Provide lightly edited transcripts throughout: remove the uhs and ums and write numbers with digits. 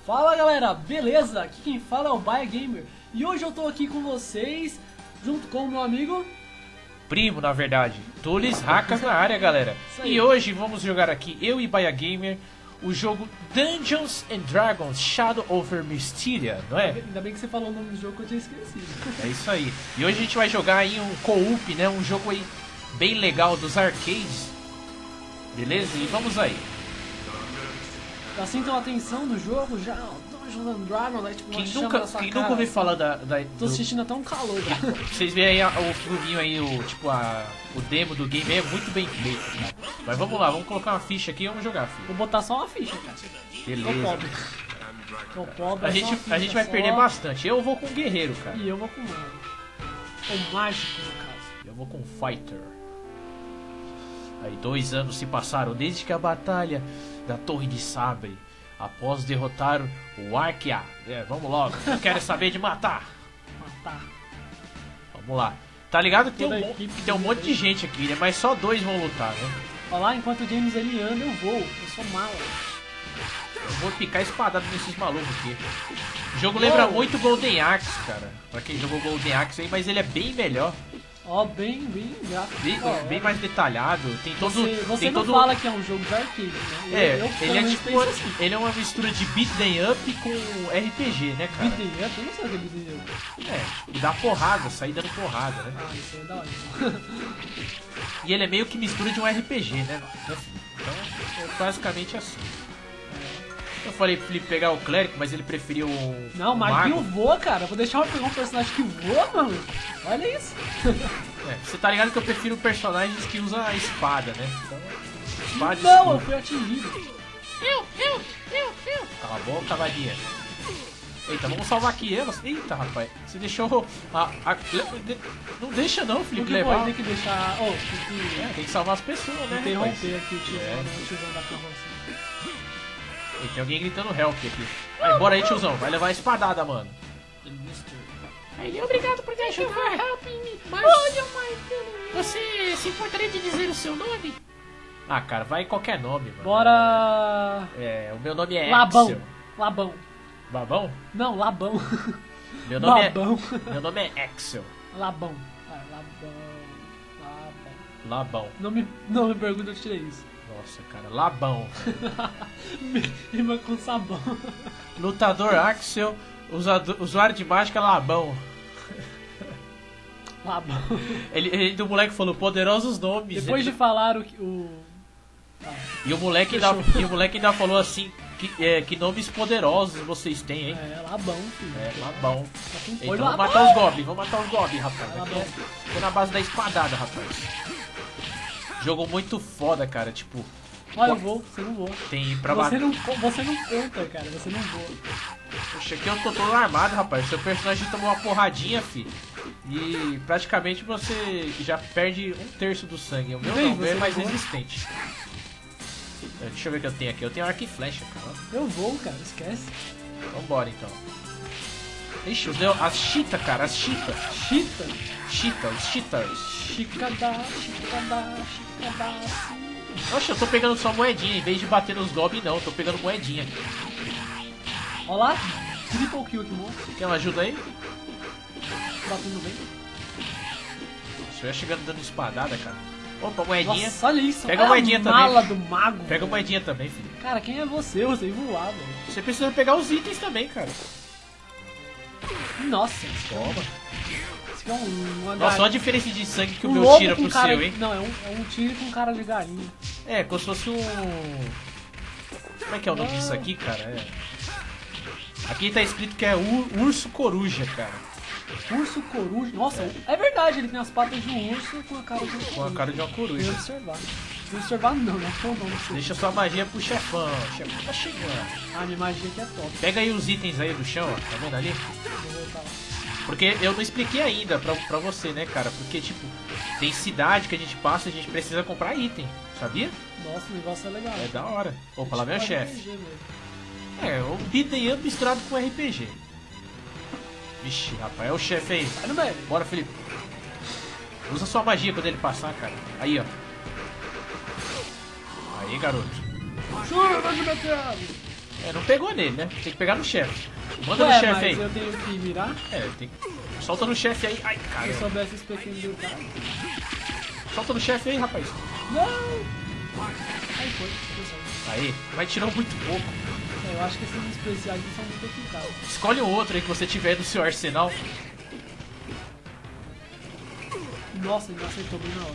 Fala galera, beleza? Aqui quem fala é o Baia Gamer e hoje eu tô aqui com vocês, junto com o meu amigo Primo, na verdade, Tulis Hakas na área, galera. E hoje vamos jogar aqui, eu e Baia Gamer, o jogo Dungeons and Dragons Shadow over Mysteria, não é? Ainda bem que você falou o nome do jogo que eu tinha esquecido. É isso aí. E hoje a gente vai jogar aí um co-op, né? Um jogo aí bem legal dos arcades. Beleza? E vamos aí. Assim então a atenção do jogo já, Dungeons and Dragons, né? Tipo, Quem nunca ouviu falar Tô sentindo até um calor, cara. Vocês veem aí o filminho aí, o demo do game é muito bem feito, cara. Mas vamos lá, vamos colocar uma ficha aqui e vamos jogar, filho. Vou botar só uma ficha, cara. Beleza. Tô pobre, A gente vai perder bastante. Eu vou com o guerreiro, cara. E eu vou com o mago. O mágico, no caso. Eu vou com o fighter. Aí 2 anos se passaram desde que a batalha da Torre de Sabre, após derrotar o Arquia. Vamos logo, eu quero saber de matar. Vamos lá. Tá ligado que tem um monte de gente aqui, né? Mas só 2 vão lutar, né? Olha lá, enquanto o James ele anda, eu vou. Eu sou mala. Eu vou picar espadado nesses malucos aqui. O jogo lembra muito Golden Axe, cara. Pra quem jogou Golden Axe aí, mas ele é bem melhor. Ó, bem gráfico. Bem mais detalhado. Tem todo. Você tem não todo... fala que é um jogo de arcade, né? Ele é tipo. Ele é uma mistura de beat'em up com RPG, né, cara? Beat'em up? Eu não sei o que é beat'em up. E dá porrada, sair dando porrada, né? Ah, isso aí é da hora. E ele é meio que mistura de um RPG, né? Então é basicamente assim. Eu falei pro Felipe pegar o clérigo, mas ele preferiu o Não, o maguinho voa, cara. Vou deixar eu pegar um personagem que voa, mano. Olha isso. Você tá ligado que eu prefiro personagens que usam a espada, né? Então, espada não, eu fui atingido. Cala a boca, vadia. Eita, vamos salvar aqui elas. Eita, rapaz. Você deixou Não deixa não, Felipe, levar. Tem que deixar... tem que salvar as pessoas, né? Interromper aqui o tiozão da carroça. Tem alguém gritando help aqui. Aí, bora aí, tiozão. Vai levar a espadada, mano. Aí, obrigado por me ajudar. Mas você se importaria de dizer o seu nome? Ah, cara, vai em qualquer nome, mano. Bora... O meu nome é Labão. Axel. Labão. Babão? Não, Labão. Meu nome Labão. Meu nome é Axel. Labão. Labão. Não me pergunta, eu tirei isso. Nossa, cara, Labão. Rima com sabão. Lutador Axel, usuário de mágica Labão. Labão. Ele do moleque falou poderosos nomes. Depois de falar E o moleque ainda falou assim, que nomes poderosos vocês têm, hein? Labão, filho. Labão. Então vamos matar os goblins, rapaz. Tô na base da espadada, rapaz. Jogo muito foda, cara, tipo... Olha, eu vou, você não voa. Tem pra você não conta, cara, você não voa. Poxa, aqui eu tô todo armado, rapaz. Seu personagem tomou uma porradinha, fi. E praticamente você já perde 1/3 do sangue. O meu não, é mais resistente. Deixa eu ver o que eu tenho aqui. Eu tenho arco e flecha, cara. Eu vou, cara, esquece. Vambora, então. Ixi, as cheetah, cara, as cheetah. Cheetah? Os cheetahs. Chicadá. Oxe, eu tô pegando só moedinha. Em vez de bater nos goblins, não. Eu tô pegando moedinha. Olha lá. Triple kill aqui, moço. Quer uma ajuda aí? Batendo bem. Você ia chegando dando espadada, cara. Opa, moedinha. Nossa, olha isso. Pega a moedinha também. Mala do mago. Pega a moedinha também, filho. Cara, quem é você? Você ia voar, velho. Você precisa pegar os itens também, cara. Nossa. Toma. Esse é Nossa, olha a diferença de sangue que o meu tira pro seu, hein? Não, é um tiro com cara de galinha. Como se fosse um... Como é que é o nome disso aqui, cara? Aqui tá escrito que é urso coruja, cara. Urso coruja? Nossa, é verdade, ele tem as patas de um urso com a cara de uma coruja. Com a cara de uma coruja. Observar não, né? Deixa sua magia pro chefão. O chefão tá chegando. Ah, minha magia aqui é top. Pega aí os itens aí do chão, ó. Tá vendo ali? Vou voltar lá. Porque eu não expliquei ainda pra você, né, cara? Porque, tipo, tem cidade que a gente passa e a gente precisa comprar item, sabia? Nossa, o negócio é legal. É da hora. Opa, lá vem o chefe. O beat'em up misturado com RPG. Vixe, rapaz, é o chefe aí. Vai no meio. Bora, Felipe. Usa sua magia quando ele passar, cara. Aí, ó. Aí, garoto. Jura, vai me meter. É, não pegou nele, né? Tem que pegar no chefe. Manda Ué, no chefe mas aí. eu tenho que mirar? É, tem que... Solta no chefe aí. Ai, Se eu cara. soubesse esse pequeno detalhe. Solta no chefe aí, rapaz. Não! Aí foi, deu certo. Aí, mas tirou muito pouco. É, eu acho que esses especiais não são muito eficazes. Escolhe um outro aí que você tiver no seu arsenal. Nossa, ele me acertou bem na hora.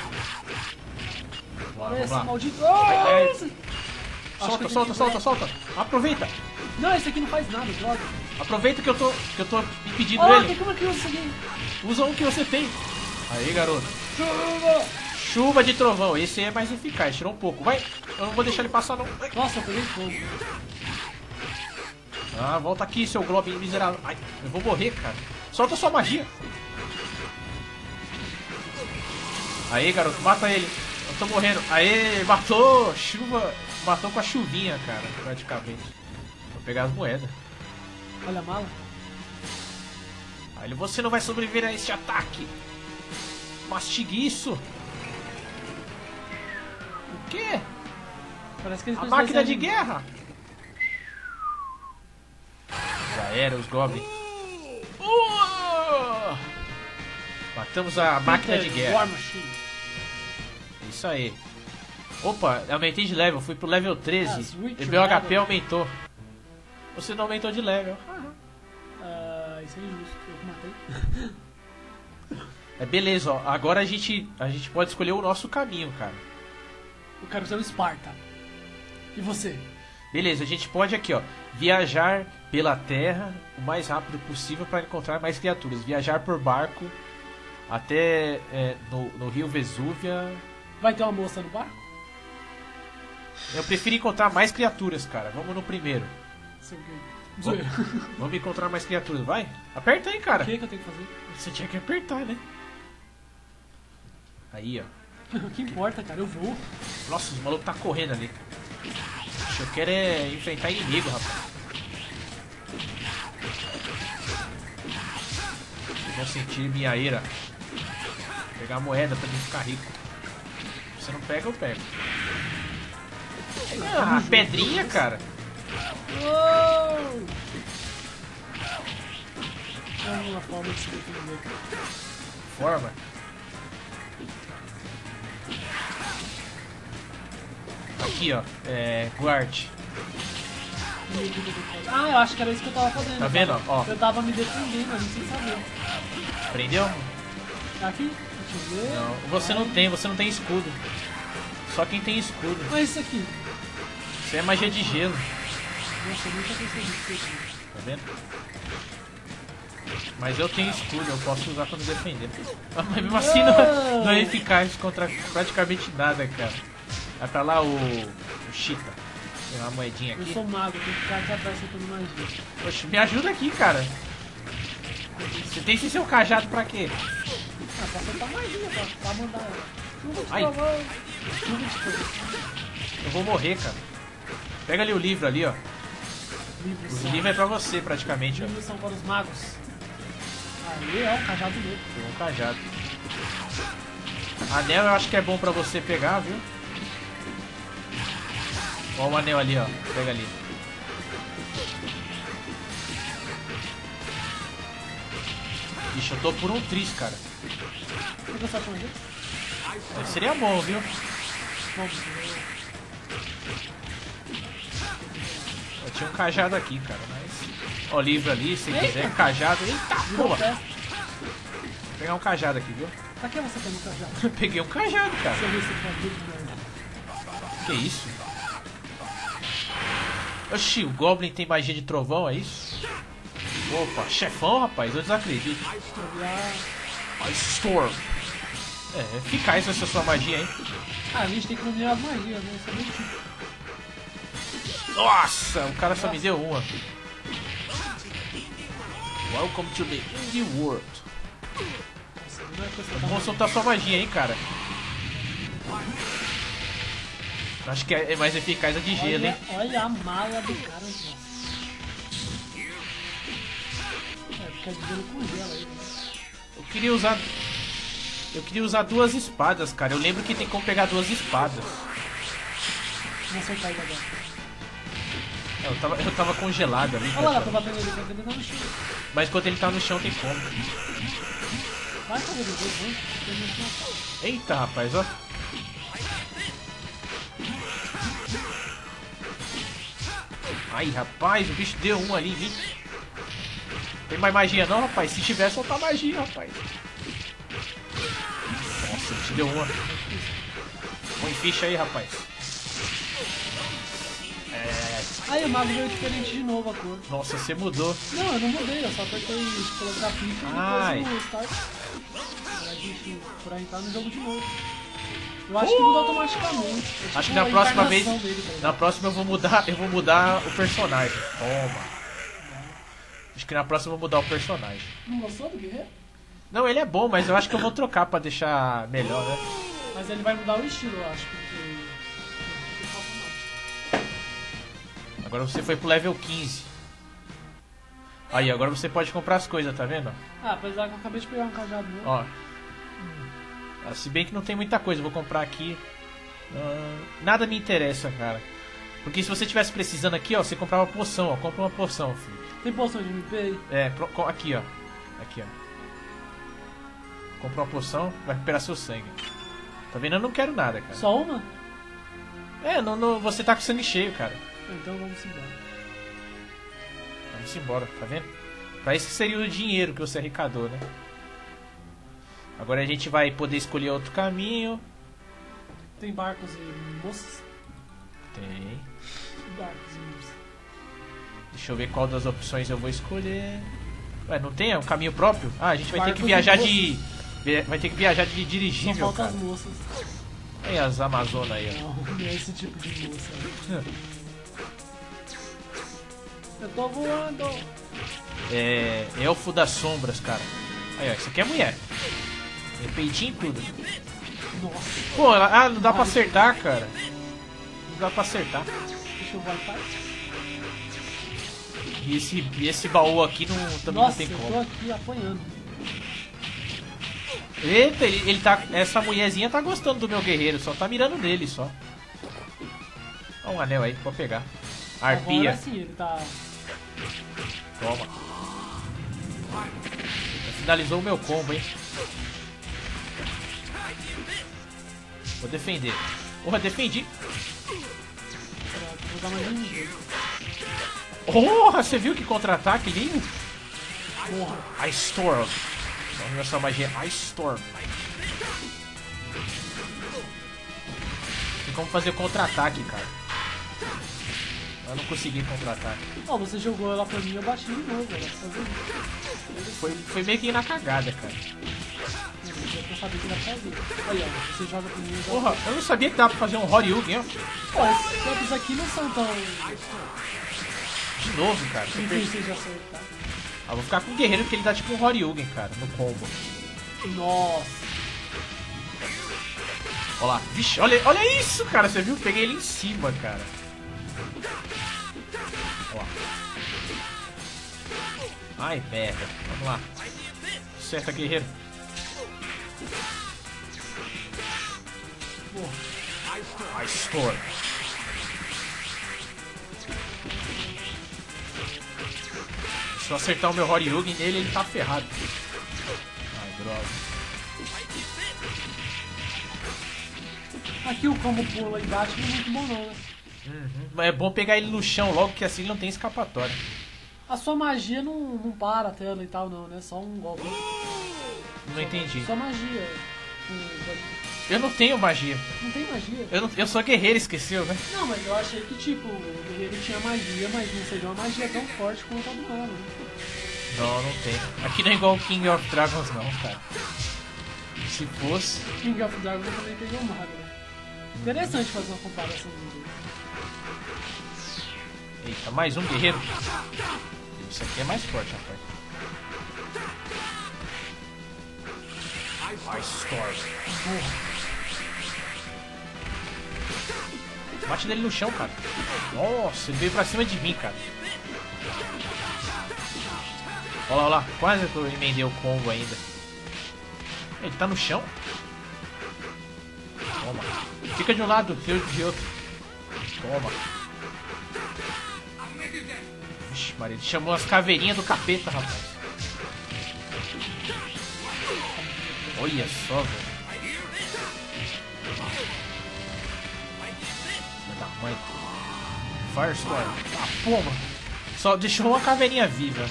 Vamos Esse lá. maldito. É. Nossa! Solta. Aproveita. Não, esse aqui não faz nada, droga. Aproveita que eu tô impedindo Oh, ele. tem como é que usa isso aqui? Usa um que você tem. Aí, garoto. Chuva! Chuva de trovão. Esse aí é mais eficaz. Tirou um pouco. Vai. Eu não vou deixar ele passar, não. Vai. Nossa, eu peguei fogo. Ah, volta aqui, seu Globin miserável. Ai, eu vou morrer, cara. Solta sua magia. Aí, garoto. Mata ele. Eu tô morrendo. Aê, matou. Chuva. Matou com a chuvinha, cara. Praticamente. Vou pegar as moedas. Olha a mala. Aí, você não vai sobreviver a este ataque. Mastigue isso. O quê? Parece que eles A precisam máquina de ser- guerra. Já era, os Goblins. Matamos a máquina de guerra. War Machine. Isso aí. Opa, aumentei de level, fui pro level 13. Switch E meu level. HP aumentou. Você não aumentou de level. Isso é injusto, eu que matei. É beleza, ó. Agora a gente pode escolher o nosso caminho, cara. Eu quero ser o Sparta. E você? Beleza, a gente pode aqui, ó. Viajar pela terra o mais rápido possível para encontrar mais criaturas. Viajar por barco até no rio Vesúvia. Vai ter uma moça no barco? Eu prefiro encontrar mais criaturas, cara. Vamos no primeiro. Sei o quê. Vamos, vamos encontrar mais criaturas, vai? Aperta aí, cara. O que eu tenho que fazer? Você tinha que apertar, né? Aí, ó. O que importa, cara? Eu vou. Nossa, os malucos tá correndo ali. Eu quero é enfrentar inimigo, rapaz. Vou sentir minha ira. Vou pegar a moeda pra mim ficar rico. Se você não pega, eu pego. Ah, pedrinha, cara. Uou! É uma forma de se defender. Forma. Aqui, ó. Guarde. Ah, eu acho que era isso que eu tava fazendo. Tá vendo, ó? Eu tava me defendendo ali sem saber. Prendeu? Aqui? Deixa eu ver. Não. Você não tem escudo. Só quem tem escudo. Mas isso aqui. Isso é magia de gelo. Nossa, eu nunca percebi isso aqui. Tá vendo? Mas eu tenho escudo, eu posso usar pra me defender. Ah, mas mesmo assim não é eficaz contra praticamente nada, cara. Vai pra lá o Cheetah. Tem uma moedinha Eu aqui. sou mago, eu tenho que ficar aqui atrás soltando magia. Poxa, me ajuda aqui, cara. Você tem esse seu cajado pra quê? Ah, pra soltar magia, pra mandar. Chuva de Ai. trovão. Chuva de trovão. Eu vou morrer, cara. Pega ali o livro ali, ó. Livros O são- livro é pra você, praticamente, ó. livros são para os magos. Ali é o cajado dele. Pegou um cajado. Anel eu acho que é bom pra você pegar, viu? Ó o anel ali, ó. Pega ali. Ixi, eu tô por um tris, cara. Quer que eu saia com ele? Seria bom, viu? Vamos. Eu tinha um cajado aqui, cara, mas... Ó, livro ali, se quiser, cajado. Eita, Virou porra! festa. Vou pegar um cajado aqui, viu? Pra que você tem um cajado? Eu peguei um cajado, cara. Se eu ver se tá tudo bem. Que isso? Oxi, o Goblin tem magia de trovão, é isso? Opa, chefão, rapaz, eu desacredito. Ice Storm. É eficaz essa sua magia, hein? Ah, a gente tem que dominar as magias, né? Isso é muito difícil. Nossa, o cara só me deu uma. Welcome to the Indie World. Nossa, não é coisa que Vamos soltar sua magia, hein, cara. Acho que é mais eficaz a de gelo, hein? Olha a mala do cara, nossa. É, porque a de gelo congela aí, né? Eu queria usar duas espadas, cara. Eu lembro que tem como pegar duas espadas. Vamos acertar ele agora. Eu tava congelado ali. Olha lá, tô batendo ele enquanto ele tá no chão. Mas enquanto ele tá no chão tem como. Vai fazer os dois, vamos. Eita, rapaz, ó. Ai, rapaz, o bicho deu um ali em mim. Tem mais magia não, rapaz? Se tiver, soltar magia, rapaz. Nossa, ele te deu uma. Põe ficha aí, rapaz. Aí o mago veio diferente de novo a cor. Nossa, você mudou. Não, eu não mudei, eu só apertei colocar ficha Ai. e depois no start. Pra gente pra entrar no jogo de novo. Eu acho que muda automaticamente. É Acho que tipo na a próxima vez. encarnação dele, tá ligado? Na próxima eu vou mudar o personagem. Toma. Acho que na próxima eu vou mudar o personagem. Não gostou do guerreiro? Não, ele é bom, mas eu acho que eu vou trocar pra deixar melhor, né? Mas ele vai mudar o estilo, eu acho. Porque... Agora você foi pro level 15. Aí, agora você pode comprar as coisas, tá vendo? Ah, apesar que eu acabei de pegar um cajado novo. Ó. Se bem que não tem muita coisa, vou comprar aqui. Nada me interessa, cara. Porque se você tivesse precisando aqui, ó, você comprava poção, ó. Compra uma poção, filho. Tem poção de MP aí? Aqui, ó. Aqui, ó. Compra uma poção, vai recuperar seu sangue. Tá vendo? Eu não quero nada, cara. Só uma? Você tá com sangue cheio, cara. Então vamos embora. Vamos embora, tá vendo? Pra isso que seria o dinheiro que você arrecadou, né? Agora a gente vai poder escolher outro caminho. Tem barcos e moças? Tem. Barcos e moças. Deixa eu ver qual das opções eu vou escolher. Ué, não tem? É um caminho próprio? Ah, a gente vai ter que Barcos viajar e de... Vai ter que viajar de Só dirigível, falta cara. as moças. Tem as Amazonas aí, ó. Não, não é esse tipo de moça. Eu tô voando. Elfo das sombras, cara. Aí, ó, isso aqui é mulher. Tem peitinho e tudo. Nossa. Pô, não dá pra acertar, cara. Não dá pra acertar. Deixa eu voltar. E esse baú aqui também Nossa, não tem eu tô como. aqui apanhando. Eita, ele tá. Essa mulherzinha tá gostando do meu guerreiro, só tá mirando nele só. Olha um anel aí, pode pegar. Arpia. Agora sim, ele tá... Toma. Finalizou o meu combo, hein? Vou defender. Porra, defendi. Vou dar mais um jeito. Porra, você viu que contra-ataque lindo? Porra. Ice Storm. Vamos essa magia Ice Storm. Tem como fazer contra-ataque, cara. Eu não consegui contra-ataque. Ó, você jogou ela pra mim, eu bati de novo. Ela tá fazendo isso. Foi meio que na cagada, cara. Eu sabia que ia fazer. Aí, ó, você joga pra mim. Eu jogo. Porra, eu não sabia que dava pra fazer um Horyugen, ó. Pô, esses golpes aqui não são tão De novo, cara. difíceis de acertar. Ah, vou ficar com o guerreiro porque ele dá tipo um Horyugen, cara, no combo. Nossa. Olha lá. Vixe, olha isso, cara. Você viu? Peguei ele em cima, cara. Olha lá. Ai, merda. Vamos lá. Acerta, guerreiro. Porra. Ice Storm. Se eu acertar o meu Horyugen nele, ele tá ferrado. Ai, droga. Aqui o combo pula e bate não é muito bom não, né? Mas é bom pegar ele no chão logo, que assim não tem escapatória. A sua magia não para a tela e tal não, né? Só um golpe. Não entendi. Só magia. Eu não tenho magia. Não tem magia? Eu sou guerreiro, esqueceu, né? Não, mas eu achei que tipo, o guerreiro tinha magia, mas não seja uma magia tão forte quanto a do humano, né? Não, não tem. Aqui não é igual o King of Dragons não, cara. Se fosse... King of Dragons eu também peguei o mago, né? Interessante fazer uma comparação dos dois. Eita, mais um guerreiro. Isso aqui é mais forte, rapaz. Ice Storm. Bate nele no chão, cara. Nossa, ele veio pra cima de mim, cara. Olha lá, olha lá. Quase que eu emendei o combo ainda. Ele tá no chão? Toma. Fica de um lado, eu de outro. Toma. Vixe, Maria, ele chamou as caveirinhas do capeta, rapaz. Olha só, velho. Da mãe. Firestorm. Ah, porra. Só deixou uma caveirinha viva.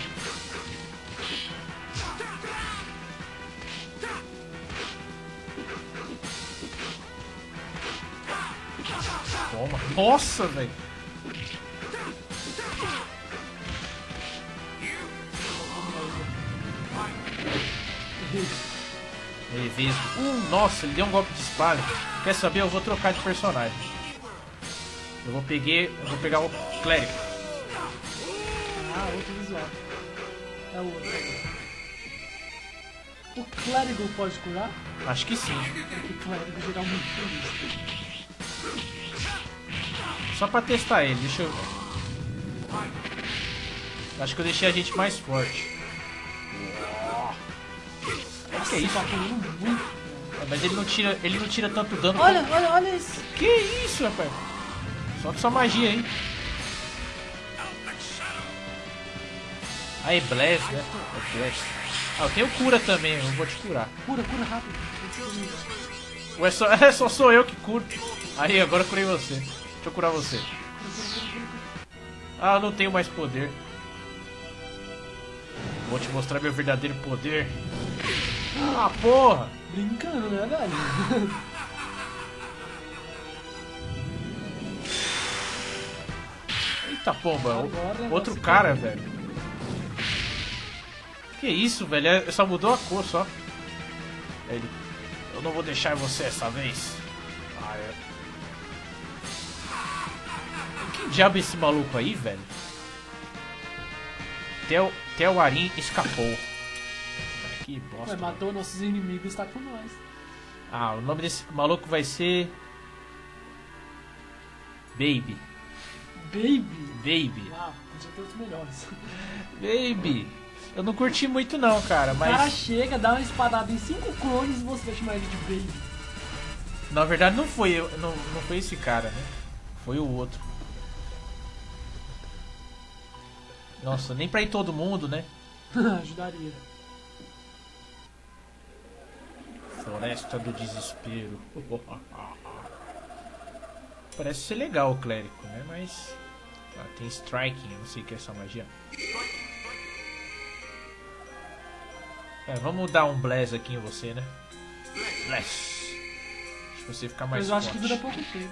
Toma. Nossa, velho. Nossa, ele deu um golpe de espada. Quer saber? Eu vou trocar de personagem. Eu vou pegar o clérigo. Ah, outro visual. É o outro. O clérigo pode curar? Acho que sim. Porque o clérigo geralmente tem isso. Só pra testar ele, deixa eu... Acho que eu deixei a gente mais forte. Nossa, que é isso? tá pulando muito. É, mas ele não tira tanto dano. Olha isso. Que isso, rapaz? Solta sua magia aí. Aí, Bless, né? É Bless. Ah, eu tenho cura também, eu vou te curar. Cura rápido. Ué, só sou eu que curo. Aí, agora eu curei você. Deixa eu curar você. Ah, eu não tenho mais poder. Vou te mostrar meu verdadeiro poder. Ah, porra! Brincando, né, velho? Eita pomba, Agora, outro cara, velho. Que isso, velho? Só mudou a cor só. Ele. Eu não vou deixar você essa vez. Ah, é. Que diabo é esse maluco aí, velho? Tel'Arim escapou. Que bosta. Ué, matou nossos inimigos, tá com nós. Ah, o nome desse maluco vai ser... Baby. Baby. Ah, podia ter os melhores. Baby. Eu não curti muito não, cara, mas... O cara chega, dá uma espadada em 5 clones e você vai chamar ele de Baby. Na verdade não foi esse cara, né? Foi o outro. Nossa, nem pra ir todo mundo, né? Ajudaria. Floresta do Desespero. Parece ser legal o clérigo, né? Mas... Ah, tem striking, eu não sei o que é essa magia. É, vamos dar um bless aqui em você, né? Bless. Deixa você ficar mais Mas eu acho forte. que dura pouco tempo.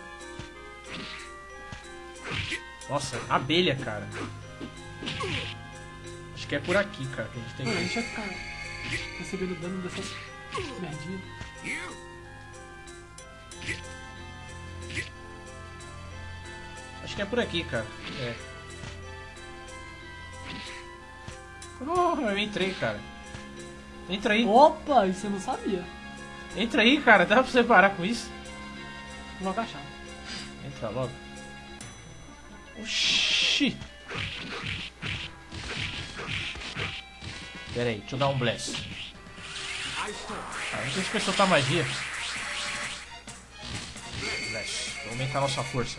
Nossa, abelha, cara. Acho que é por aqui, cara, que a gente tem Mano, a que... gente vai ficar recebendo dano dessas merdinhas. Acho que é por aqui, cara. É. Oh, eu entrei, cara. Entra aí. Opa, isso eu não sabia. Entra aí, cara. Dá pra você parar com isso? Vou agachar. Entra logo. Oxi. Pera aí, deixa eu dar um bless. Ah, não sei se soltar magia. Bless. Vou aumentar a nossa força.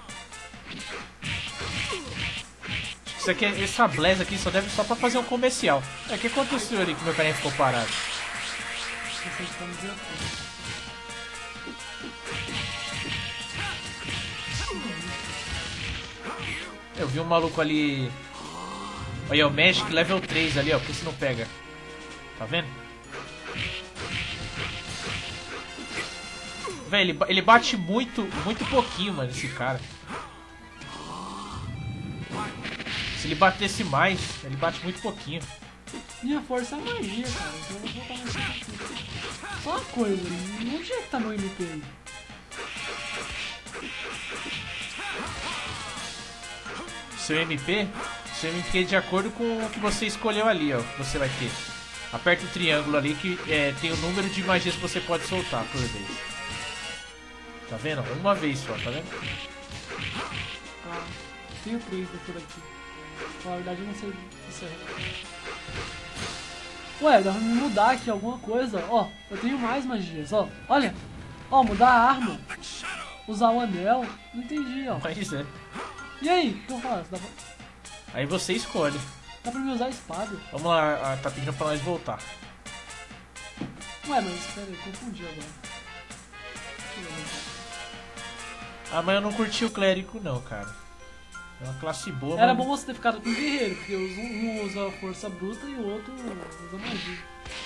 Isso aqui, essa bless aqui só deve só pra fazer um comercial. O que aconteceu ali que meu carinha ficou parado? Eu vi um maluco ali. Olha, o Magic level 3 ali, ó. Por que você não pega? Tá vendo? Véi, ele bate muito pouquinho, mano, esse cara. Se ele batesse mais, ele bate muito pouquinho. Minha força é magia, cara. Então eu vou voltar mais aqui. Só uma coisa, onde é que tá meu MP aí? Seu MP é de acordo com o que você escolheu ali, ó. Que você vai ter. Aperta o triângulo ali que tem o número de magias que você pode soltar por vez. Tá vendo? Uma vez só, tá vendo? Ah, tenho 3 por aqui. Na verdade eu não sei isso é. Ué, dá pra me mudar aqui alguma coisa. Ó, eu tenho mais magias, ó. Olha. Ó, mudar a arma. Usar o anel. Não entendi, ó. Mas é. E aí, o que eu faço? Dá pra... Aí você escolhe. Dá pra me usar a espada. Vamos lá, tá pedindo pra nós voltar. Ué, mas espera aí, confundi agora. Ah, mas eu não curti o clérigo não, cara. É uma classe boa, Era mas... bom você ter ficado com o guerreiro, porque um usa força bruta e o outro usa magia.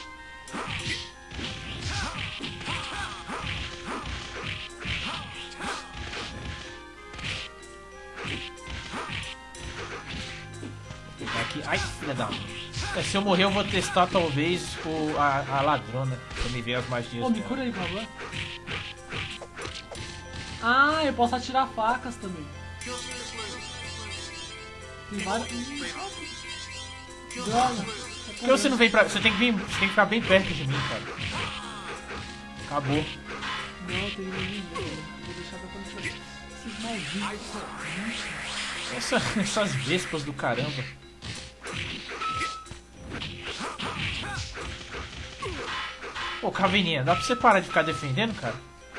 Aqui. Ai, filha da... Se eu morrer eu vou testar talvez a ladrona, pra me ver as magias. Ô, me cura aí, por favor. Ah, eu posso atirar facas também. Tem várias... Droga. Por que você não vem pra... Você tem que ficar bem perto de mim, cara. Acabou. Não, tem ninguém. Vou deixar pra quando chegar. Esses malditos. Essas vespas do caramba. Pô, Caveninha, dá pra você parar de ficar defendendo, cara?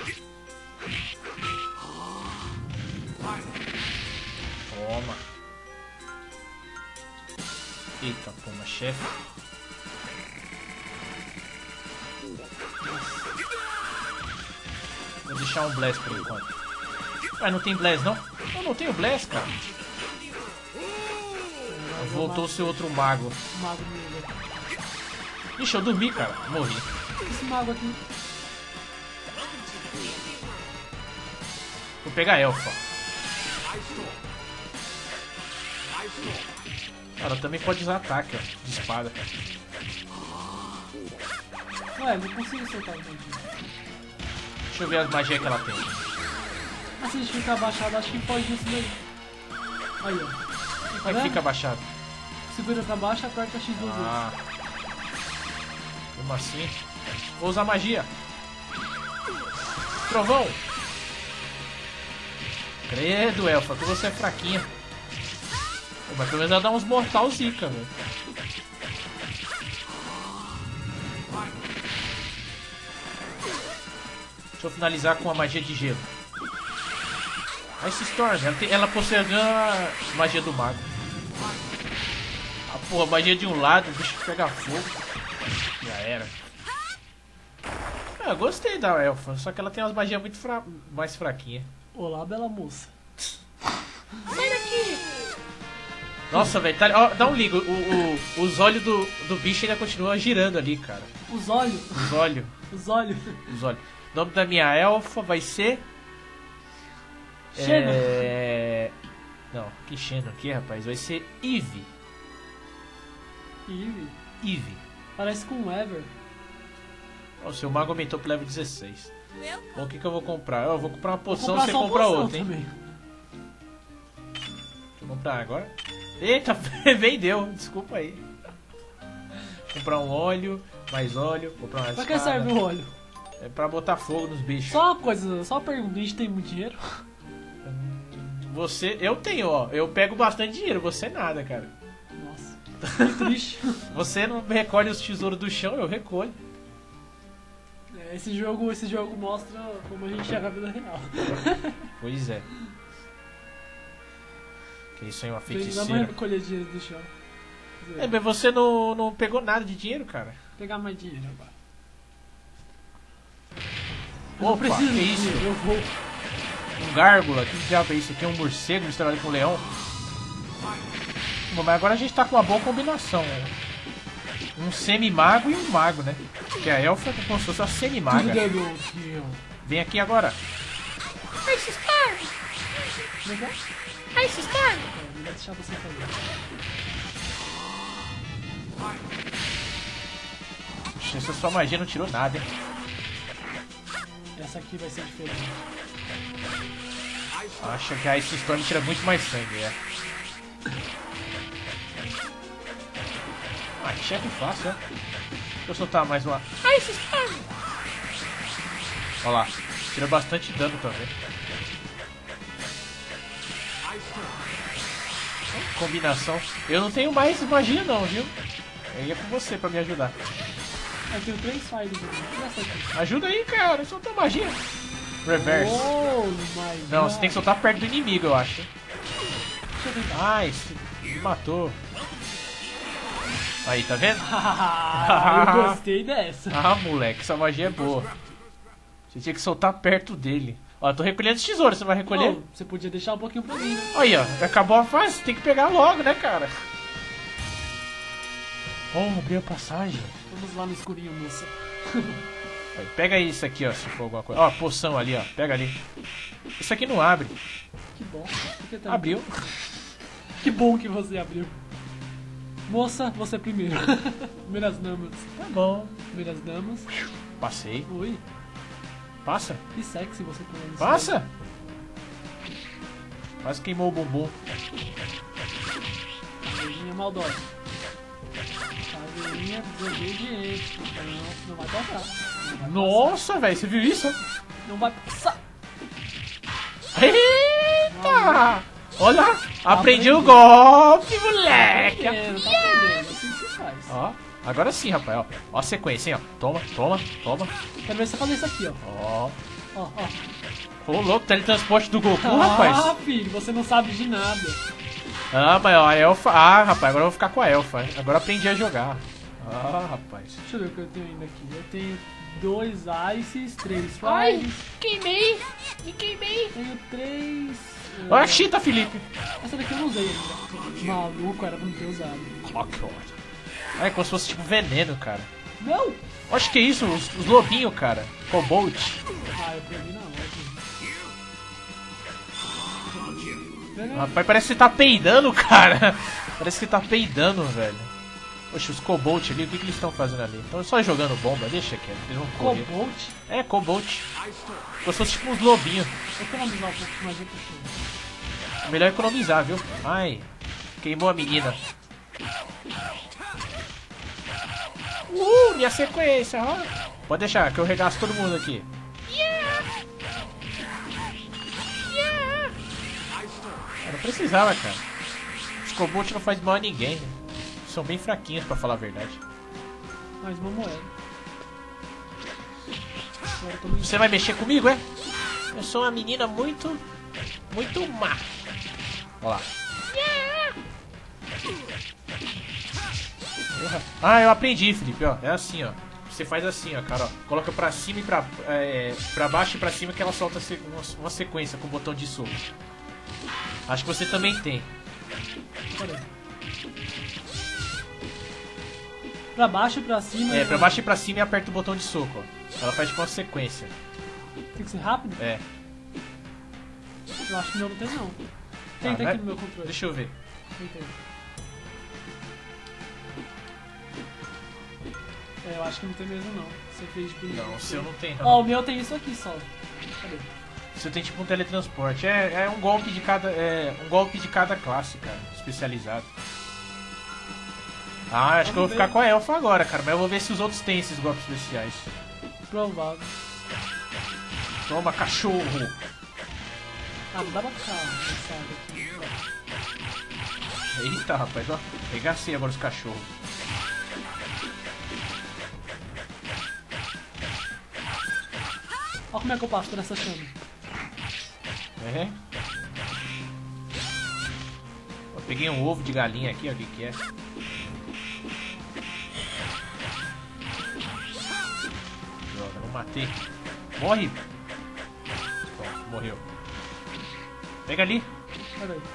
Toma. Eita, poma, chefe. Vou deixar um Blast por enquanto. Mas não tem Blast, não? Eu não tenho Blast, cara. Voltou o seu outro mago. Mago nele. Ixi, eu dormi, cara. Morri. Esse mago aqui. Vou pegar a elfa. Cara, também pode usar ataque, ó, de espada. Ué, não consigo soltar o magia. Deixa eu ver as magias que ela tem. Mas se a gente ficar abaixado, acho que pode isso daí. Aí, ó. Como é que fica abaixado? Segura pra baixo e aperta X2. Ah. Como assim? Vou usar magia. Trovão. Credo, elfa, que você é fraquinha. Pô, mas pelo menos ela dá uns mortal zica, velho. Deixa eu finalizar com a magia de gelo. Ice Storm, ela possui a magia do mago. Ah, porra, magia de um lado, o bicho pega fogo. Já era. Eu gostei da elfa, só que ela tem umas magias muito mais fraquinhas. Olá, bela moça. Sai daqui! Nossa, velho, tá, ó, dá um ligo. Os olhos do bicho ainda continuam girando ali, cara. Os olhos. Os olhos. Os olhos. Os olhos. O nome da minha elfa vai ser... Xena. Não, que Xena aqui, rapaz? Vai ser Eve. Eve. Parece com o Ever. O seu mago aumentou pro level 16. Bom, o que eu vou comprar? Eu vou comprar uma poção, Vou você só compra poção outra, hein? também. Deixa eu comprar agora. Eita, vendeu, desculpa aí. Comprar um óleo, mais óleo, comprar uma Pra espada. que serve o óleo? É pra botar fogo nos bichos. Só uma coisa, só uma pergunta, a gente tem muito dinheiro? Eu tenho, ó. Eu pego bastante dinheiro, você nada, cara. Nossa, que triste. Você não recolhe os tesouros do chão, eu recolho. Esse jogo mostra como a gente chega à vida real. Pois é. Que isso aí é uma Não feiticeira. dá mais recolher dinheiro do chão. É, mas você não pegou nada de dinheiro, cara. Vou pegar mais dinheiro agora. Opa, Preciso que de isso? dinheiro, eu vou. Um gárgula, que diabo é isso aqui? É um morcego misturado com um leão? Bom, mas agora a gente tá com uma boa combinação. Um semi-mago e um mago, né? Porque a elfa é como se fosse uma semi-maga. Vem aqui agora. Ice Storm! Legal? Ice Storm! Não vai deixar você fazer. Puxa, essa sua magia não tirou nada, hein? Essa aqui vai ser diferente. Acho que a Ice Storm tira muito mais sangue, é. Ah, que chefe fácil, ó. Deixa eu soltar mais uma. Ice Storm! Olha lá, tira bastante dano também. Combinação. Eu não tenho mais magia não, viu? Eu ia com você pra me ajudar. Eu tenho 3 files aqui. E essa aqui? Ajuda aí, cara. Solta magia. Reverse. Oh my Não, God. você tem que soltar perto do inimigo, eu acho. Deixa eu tentar. Ah, esse Me matou. Aí, tá vendo? Eu gostei dessa. Ah, moleque, essa magia é boa. Você tinha que soltar perto dele. Ó, eu tô recolhendo os tesouros, você vai recolher? Oh, você podia deixar um pouquinho pra mim, né? Aí, ó, acabou a fase, tem que pegar logo, né, cara? Oh, abriu a passagem. Vamos lá no escurinho, moça. Aí, pega isso aqui, ó, se for alguma coisa. Ó, poção ali, ó, pega ali. Isso aqui não abre. Que bom. Por que tá- Abriu. Que bom que você abriu. Moça, você primeiro. Primeiras damas. Tá bom. Primeiras damas. Passei. Oi, Passa. que sexy você pulando. Passa. Quase queimou o bumbum. Caveirinha maldosa. Caveirinha desobediente. Não vai passar. Não vai Nossa, velho, você viu isso? passar. Não vai passar. Eita! Olha, aprendi o golpe, moleque. Tá aprendendo. Assim que se faz. Ó, agora sim, rapaz, ó. Ó a sequência, hein, ó. Toma, toma, toma. Quero ver você fazer isso aqui, ó. Ó. Ó, ó. Ô, louco, teletransporte do Goku, Ah, rapaz. filho, você não sabe de nada. Ah, mas ó, a Elfa... Ah, rapaz, agora eu vou ficar com a Elfa. Agora eu aprendi a jogar. Ah, rapaz. Deixa eu ver o que eu tenho ainda aqui. Eu tenho 2 Ices, 3 Ai, Fires. queimei. Me queimei. Tenho 3. Olha a Cheetah, Felipe. Essa daqui eu não usei ainda. Maluco, era pra não ter usado. Ó, que ótimo. É como se fosse tipo veneno, cara. Não! Acho que é isso, os lobinhos, cara. Cobalt. Ah, eu perdi na hora. Rapaz, parece que você tá peidando, cara. Parece que tá peidando, velho. Poxa, os Cobalt ali, o que eles estão fazendo ali? Estão só jogando bomba, deixa quieto, eles vão correr. Cobalt? É, Cobalt. Como se fosse tipo uns lobinhos. Economizar um pouco mais de pessoa. Melhor economizar, viu? Ai, queimou a menina. Minha sequência, ó. Pode deixar, que eu regaço todo mundo aqui. Eu não precisava, cara. Os Cobalt não faz mal a ninguém. Né? São bem fraquinhos, pra falar a verdade. Mais uma moeda. Agora eu tô me... Você vai mexer comigo, é? Eu sou uma menina muito má. Olha lá. Ah, eu aprendi, Felipe, ó. É assim, ó. Você faz assim, ó, cara, ó. Coloca pra cima e pra baixo e pra cima que ela solta uma sequência com o botão de soco. Acho que você também tem. Pera aí. Pra baixo e pra cima. É, pra baixo e pra cima e aperta o botão de soco, ó. Ela faz tipo uma sequência. Tem que ser rápido? É. Eu acho que o meu não tem, não. Tenta vai- aqui no meu controle. Deixa eu ver. Tenta aí. É, eu acho que não tem mesmo, não. Você fez de Não, o seu não tem, não. Ó, o meu tem isso aqui só. Cadê? O seu tem tipo um teletransporte. É um golpe de cada. É um golpe de cada classe, cara. Especializado. Ah, acho que eu vou ficar com a Elfa agora, cara. Mas eu vou ver se os outros têm esses golpes especiais. Provável. Toma, cachorro! Ah, não dá pra ficar cansado aqui. Eita, rapaz, ó. Regacei agora os cachorros. Olha como é que eu passo por essa chama. É. Eu peguei um ovo de galinha aqui, ó. O que que é? Droga, não matei. Morre! Pronto, morreu. Pega ali. Pera aí.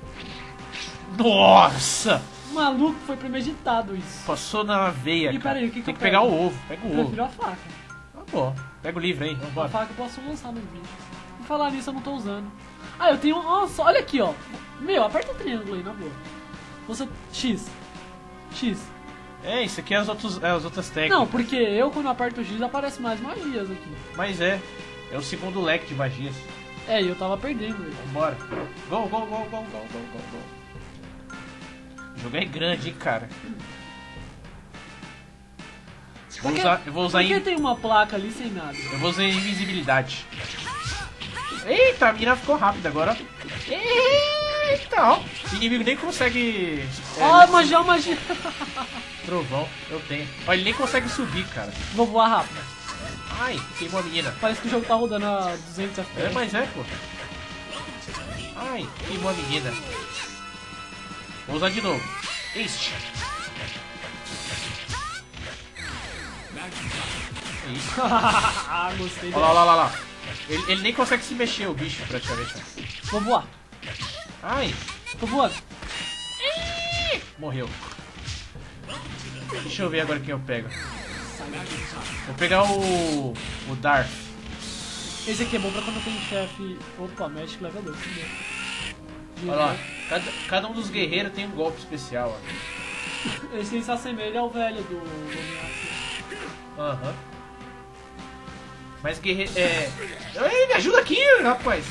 Nossa! Maluco, foi premeditado isso. Passou na veia, E cara. peraí, o que que Tem eu que pegar pego? o ovo. Pega Eu o ovo. prefiro a faca. Tá bom. Pega o livro aí, A vambora. faca eu posso lançar nos bichos. Por falar nisso, eu não tô usando. Ah, eu tenho... Nossa, olha aqui, ó. Meu, aperta o triângulo aí, na boa. Você... X. X. É, isso aqui é as outras técnicas. Não, porque eu, quando aperto o X, aparece mais magias aqui. Mas é o segundo leque de magias. É, e eu tava perdendo ele. Vambora. Gol, gol, gol, gol, gol, gol, gol, gol. O jogo é grande, hein, cara. Eu vou usar Por que tem uma placa ali sem nada? Eu vou usar invisibilidade. Eita, a mina ficou rápida agora. Eita, ó. O inimigo nem consegue... Ó, magia, magia. Trovão, eu tenho. Ó, ele nem consegue subir, cara. Vou voar rápido. Ai, queimou a menina. Parece que o jogo tá rodando a 200 FPS. É, mas é, pô. Ai, queimou a menina. Vou usar de novo. Este. É isso. Ah, gostei Olha lá, olha lá. Ele nem consegue se mexer, o bicho, praticamente. Vou voar. Ai, Tô voando. morreu. Deixa eu ver agora quem eu pego. Vou pegar o Darth. Esse aqui é bom pra quando tem chefe... Opa, Magic level 2. Olha lá, cada um dos guerreiros tem um golpe especial. Ó. Esse se assemelha ao velho do Dominato. Aham. Mas guerreiro... Ei, me ajuda aqui, rapaz.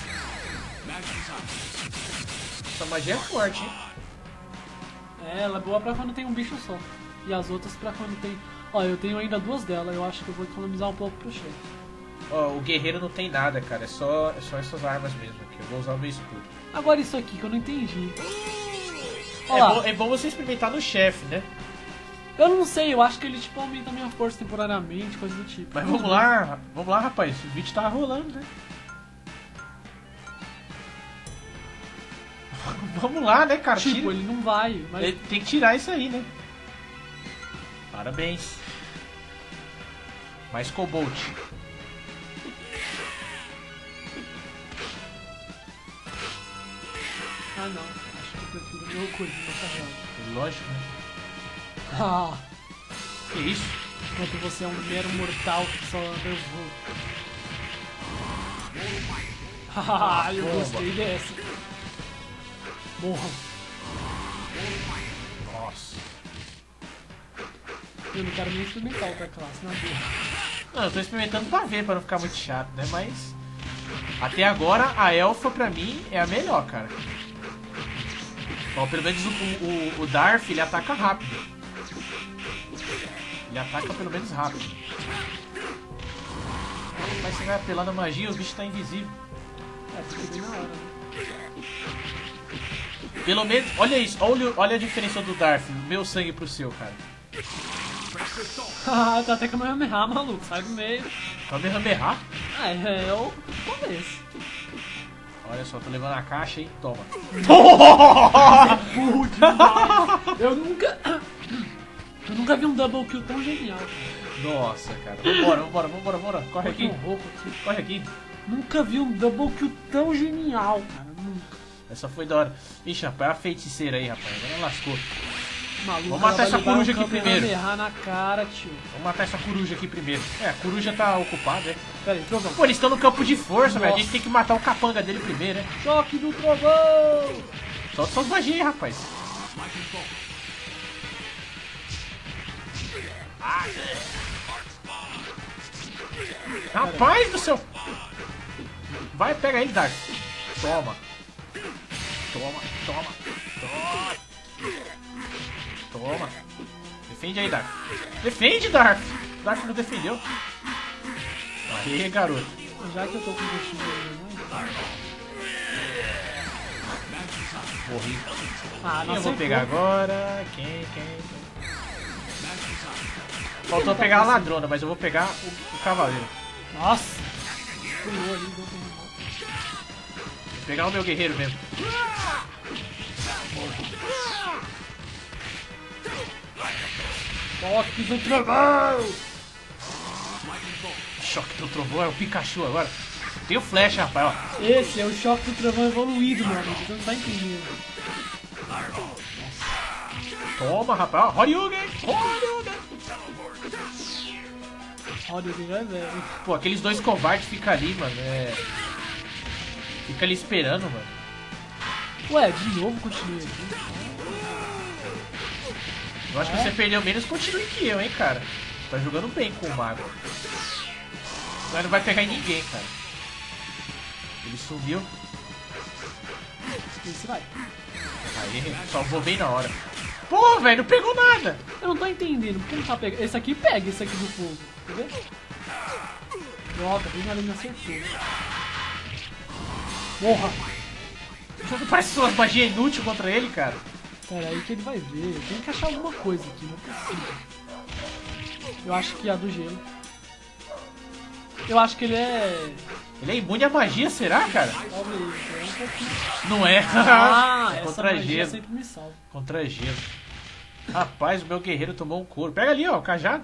Essa magia é forte, hein? É, ela é boa pra quando tem um bicho só. E as outras pra quando tem... Ó, eu tenho ainda 2 dela, eu acho que eu vou economizar um pouco pro chefe. Ó, o guerreiro não tem nada, cara. É só essas armas mesmo aqui. Eu vou usar o meu escudo. Agora isso aqui que eu não entendi. Ó É bom você experimentar no chefe, né? eu não sei, eu acho que ele tipo aumenta a minha força temporariamente, coisa do tipo. Mas vamos lá, rapaz. O vídeo tá rolando, né? Vamos lá, né, cara? Tipo, Tira. ele não vai, mas... Ele tem que tirar isso aí, né? Parabéns. Mais Cobalt. Ah não, acho que eu prefiro o meu coisinho carregado. Lógico, né? Ah, Que isso? enquanto você é um mero mortal que só anda voando. Haha, eu gostei dessa. Morram. Nossa. Eu não quero nem experimentar outra classe, na boa. Não, eu tô experimentando pra ver, pra não ficar muito chato, né? Mas... Até agora, a Elfa pra mim é a melhor, cara. Bom, pelo menos o Darth, ele ataca rápido. Ele ataca pelo menos rápido. Mas você vai apelar na magia, o bicho tá invisível. É, fica bem na hora, né? Pelo menos, olha isso, olha a diferença do Darth, do meu sangue pro seu, cara. Ah, tá até com a Kamehameha, maluco, sai do meio. Kamehameha? Ah, é o começo. Olha só, tô levando a caixa e toma. Burro demais. Eu nunca vi um double kill tão genial. Nossa, cara. Vambora. Corre aqui. Corre aqui. Nunca vi um double kill tão genial, cara. Nunca. Essa foi da hora. Ixi, rapaz, é a feiticeira aí, rapaz. Agora lascou. Maluco, Vamos matar ela vai essa coruja levar aqui primeiro. Kamehameha na cara, tio. Vamos matar essa coruja aqui primeiro. É, a coruja tá ocupada, é. Pera aí, trovão. Pô, eles estão no campo de força, velho. A Nossa. gente tem que matar o capanga dele primeiro, né? Choque do trovão! Solta suas magias aí, rapaz. Rapaz do céu! Vai, pega ele, Dark. Toma. Toma. Defende aí, Dark. Defende, Dark. Dark não defendeu. Aê, garoto. Já que eu tô com o bichinho aí, Morri. ah, Quem eu não vou pegar agora? Quem? Faltou pegar a ladrona, mas eu vou pegar o cavaleiro. Nossa! Pulou ali, deu um... Vou pegar o meu guerreiro mesmo. Choque do trovão! Choque do trovão, é o Pikachu agora. Tem o flecha, rapaz, ó. Esse é o choque do trovão evoluído, meu amigo. Você não tá entendendo. Toma, rapaz, ó. Horyugen! Olha, ele é velho. Pô, aqueles dois covardes ficam ali, mano. Fica ali esperando, mano. Ué, de novo continua aqui. Eu acho que você perdeu menos continue que eu, hein, cara. Tá jogando bem com o mago. Mas não vai pegar em ninguém, cara. Ele sumiu. Esse vai. Aí, salvou bem na hora. Pô, velho, não pegou nada. Eu não tô entendendo, por que não tá pegando? Esse aqui pega, esse aqui do fogo. Quer ver? Droga, bem na linha acertou. Morra! Parece suas magias inúteis contra ele, cara. Pera aí que ele vai ver. Tem que achar alguma coisa aqui, não é possível. Eu acho que é a do gelo. Eu acho que ele é Ele é imune à magia, será, cara? Talvez, é um pouquinho. Não é. Ah, essa Contra magia gelo. sempre me salva. Contra gelo. Rapaz, o meu guerreiro tomou um couro. Pega ali, ó, o cajado.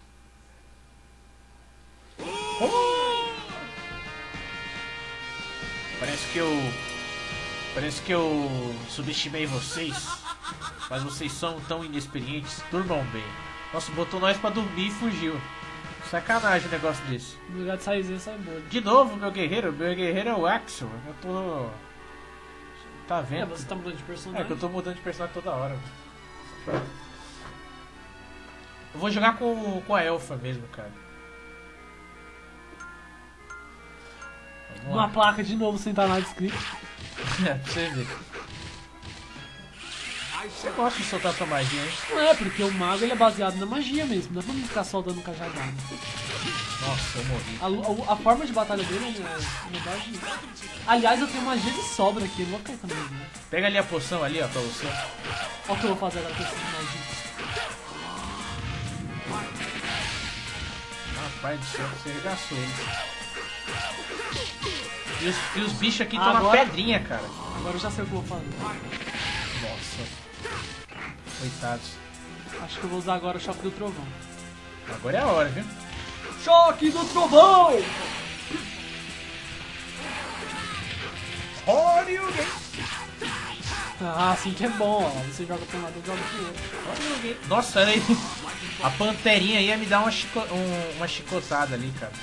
Parece que eu subestimei vocês. Mas vocês são tão inexperientes. Durmam bem. Nossa, botou nós pra dormir e fugiu. Sacanagem um negócio desse. No lugar de sair, sai bolha. De novo, meu guerreiro é o Axel. Eu tô... Tá É, vendo? você tá mudando de personagem. É que eu tô mudando de personagem toda hora. Eu vou jogar com a elfa mesmo, cara. Vamos Uma lá. placa de novo sem estar nada escrito. Pra você ver. Você gosta de soltar sua magia, hein? Não é, porque o mago ele é baseado na magia mesmo. Não é pra não ficar só dando cajadada. Nossa, eu morri. A forma de batalha dele é magia. Aliás, eu tenho magia de sobra aqui. Eu não vou ficar também, né? Pega ali a poção ali, ó, pra você. Olha o que eu vou fazer agora com esse magia. Rapaz do céu, você arregaçou ele. E os bichos aqui estão na Agora- pedrinha, cara. Agora eu já sei o que eu vou fazer. Nossa. Coitados. Acho que eu vou usar agora o choque do trovão. Agora é a hora, viu? Choque do trovão! Horyugen! Ah, assim que é bom, ó. Você joga pra um lado, eu jogo pro outro. Horyugen! Nossa, olha aí. A panterinha ia me dar uma chicotada ali, cara.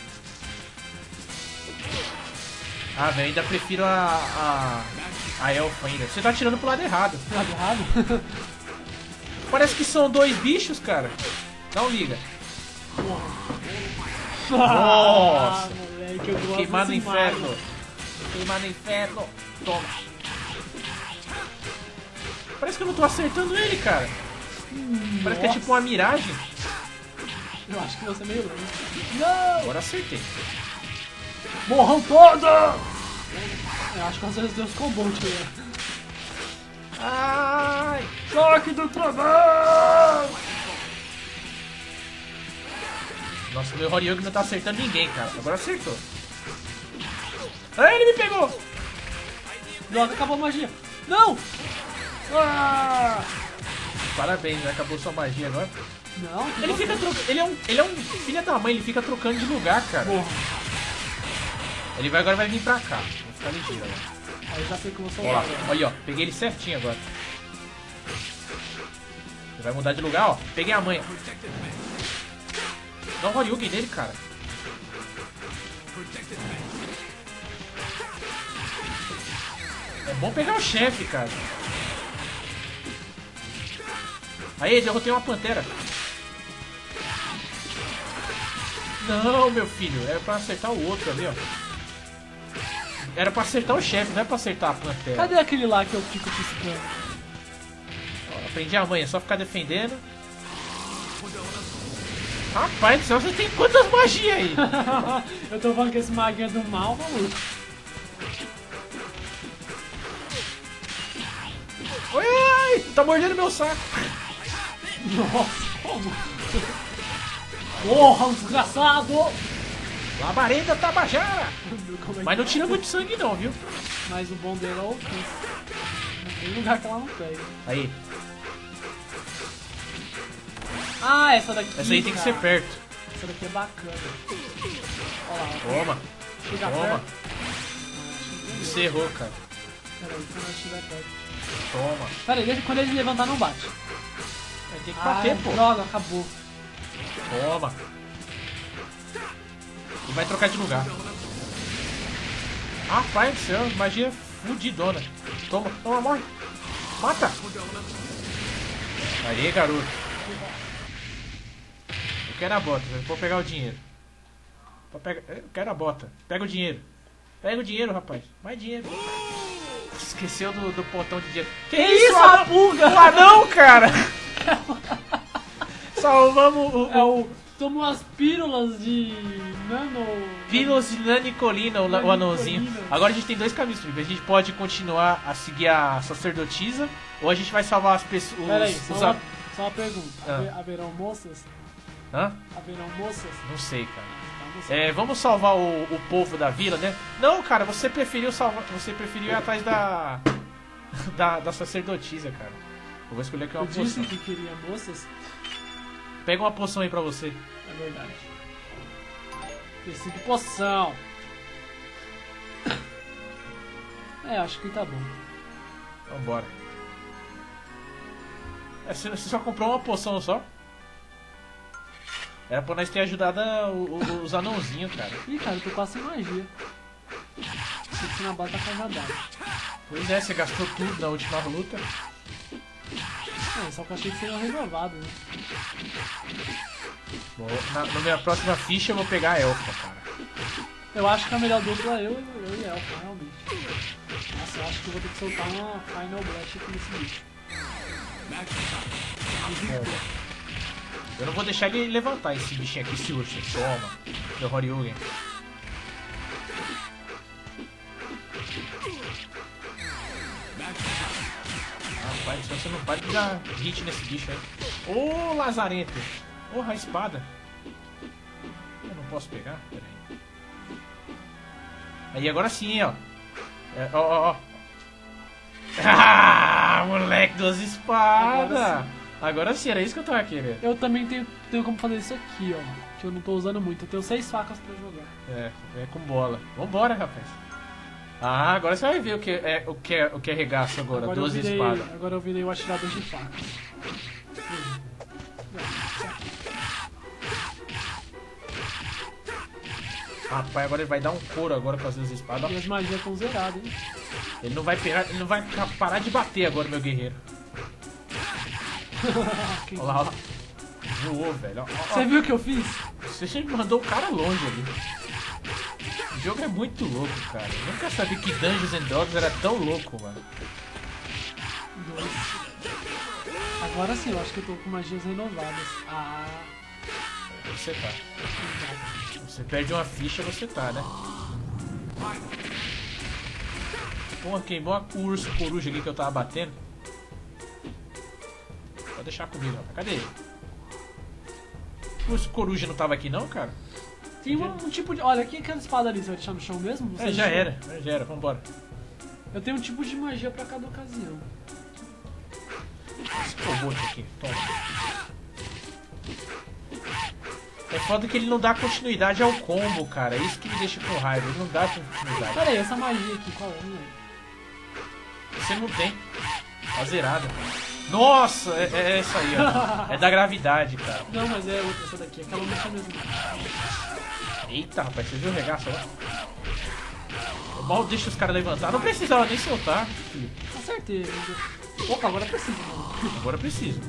Ah, velho, ainda prefiro a elfa ainda. Você tá tirando pro lado errado. Lado errado? Parece que são dois bichos, cara. Não liga. Ah, moleque, eu gosto Queimar no desse inferno. mago. Queimar no inferno. Toma. Parece que eu não tô acertando ele, cara. Parece que é tipo uma miragem. Eu acho que você é meio lento. Não! Agora acertei. Morram todos! Eu acho que às vezes Deus combou, tio. Ai! Choque do trovão! Nossa, meu Horyugen não tá acertando ninguém, cara. Agora acertou. Ai, ele me pegou! Droga, acabou a magia. Não! Ah! Parabéns, né? Acabou sua magia agora. Não, Ele fica trocando. Ele é um filho da mãe, ele fica trocando de lugar, cara. Porra. Ele agora vai vir pra cá. Vou ficar ligeiro agora. Aí eu já sei que eu vou Olha lá, soltar. olha aí, ó. Peguei ele certinho agora. Ele vai mudar de lugar, ó. Peguei a mãe. Dá um Horyugen nele, cara. É bom pegar o chefe, cara. Aí, derrotei uma pantera. Não, meu filho. Era pra acertar o outro ali, ó. Era pra acertar o chefe, não é pra acertar a pantera. Cadê aquele lá que eu fico piscando? Ó, aprendi a manha, é só ficar defendendo. Rapaz do céu, você tem quantas magias aí? Eu tô falando que esse mago é do mal, maluco. Oi, ai, tá mordendo meu saco. Nossa, como? Porra, um desgraçado! Labareda Tabajara. Como é que Mas não é? tira muito sangue não, viu? Mas o bom dele é o alcance. Não tem lugar que ela não pega. Aí, Ah, essa daqui. essa aí tem que cara. ser perto. Essa daqui é bacana. Olha lá, Toma, chega toma. perto. Você errou, cara. Peraí, quando eu estiver perto. Toma. Peraí, deixa quando ele levantar não bate. Aí tem que bater, pô. Droga, acabou. Toma. E vai trocar de lugar. Rapaz do céu, magia fudidona. Toma, toma, morre. Mata. Aí, garoto. Eu quero a bota, eu vou pegar o dinheiro. Eu quero a bota. Pega o dinheiro. Pega o dinheiro, rapaz. Mais dinheiro. Esqueceu do potão de dinheiro. Que isso, a pulga? O anão, cara! Salvamos o Toma umas pílulas de nano... Vilos de Nanicolina, o anãozinho. Nanicolina. Agora a gente tem dois caminhos, Felipe. A gente pode continuar a seguir a sacerdotisa, ou a gente vai salvar as pessoas. Peraí, os só uma pergunta. Ah. Haverão moças? Hã? Haverão moças? Não sei, cara. Então Vamos salvar o povo da vila, né? Não, cara, você preferiu salvar. Você preferiu ir atrás da sacerdotisa, cara. Eu vou escolher aqui uma poção. Eu disse que queria moças. Pega uma poção aí pra você. É verdade. Preciso de poção. Acho que tá bom. Vambora. Você só comprou uma poção só? Era pra nós ter ajudado os anãozinhos, cara. Ih, cara, eu tô quase sem magia. Tem que ir na base da cajadada. Pois é, você gastou tudo na última luta. Só que eu achei que seria renovado, né? Bom, na minha próxima ficha eu vou pegar a elfa, cara. Eu acho que a melhor dupla é eu e elfa, realmente. Nossa, eu acho que eu vou ter que soltar uma Final Blast aqui nesse bicho. Eu não vou deixar ele levantar esse bichinho aqui, esse urso. Toma, meu Horyugen. Rapaz, se você não para de dar hit nesse bicho aí. Ô, lazarento. Porra, a espada. Eu não posso pegar? Pera aí. Aí, agora sim, ó. Ó. Ah, moleque, 2 espadas. Agora sim, era isso que eu tava querendo. Eu também tenho como fazer isso aqui, ó. Que eu não tô usando muito. Eu tenho 6 facas pra jogar. É com bola. Vambora, rapaz. Ah, agora você vai ver o que é regaço agora. 12 espadas. Agora eu virei o atirador de facas. Rapaz, agora ele vai dar um couro agora com as 2 espadas. E as magias estão zeradas, hein? Ele não vai parar de bater agora, meu guerreiro. Olha lá. Voou, velho. Você viu o que eu fiz? Você mandou o cara longe ali. O jogo é muito louco, cara. Eu nunca sabia que Dungeons and Dragons era tão louco, mano. Agora sim, eu acho que eu tô com magias renovadas. Você tá. Você perde uma ficha, você tá, né? Porra, queimou o urso coruja aqui que eu tava batendo. Pode deixar comigo, rapaz. Cadê ele? O urso coruja não tava aqui não, cara? Tem um tipo de... Olha, aquela espada ali, você vai deixar no chão mesmo? Já era, vambora. Eu tenho um tipo de magia pra cada ocasião. Esse robô aqui, toma. É foda que ele não dá continuidade ao combo, cara. É isso que me deixa com raiva, ele não dá continuidade. Pera aí, essa magia aqui, qual é? Não é? Você não tem. Tá zerada. Nossa, é essa aí, ó. É da gravidade, cara. Não, mas é outra, essa daqui. Aquela mexa mesmo. Eita, rapaz, você viu o regaço lá? Eu mal deixo os caras levantar. Não precisava nem soltar, filho. Acertei. Opa, agora precisa, mano. Agora preciso.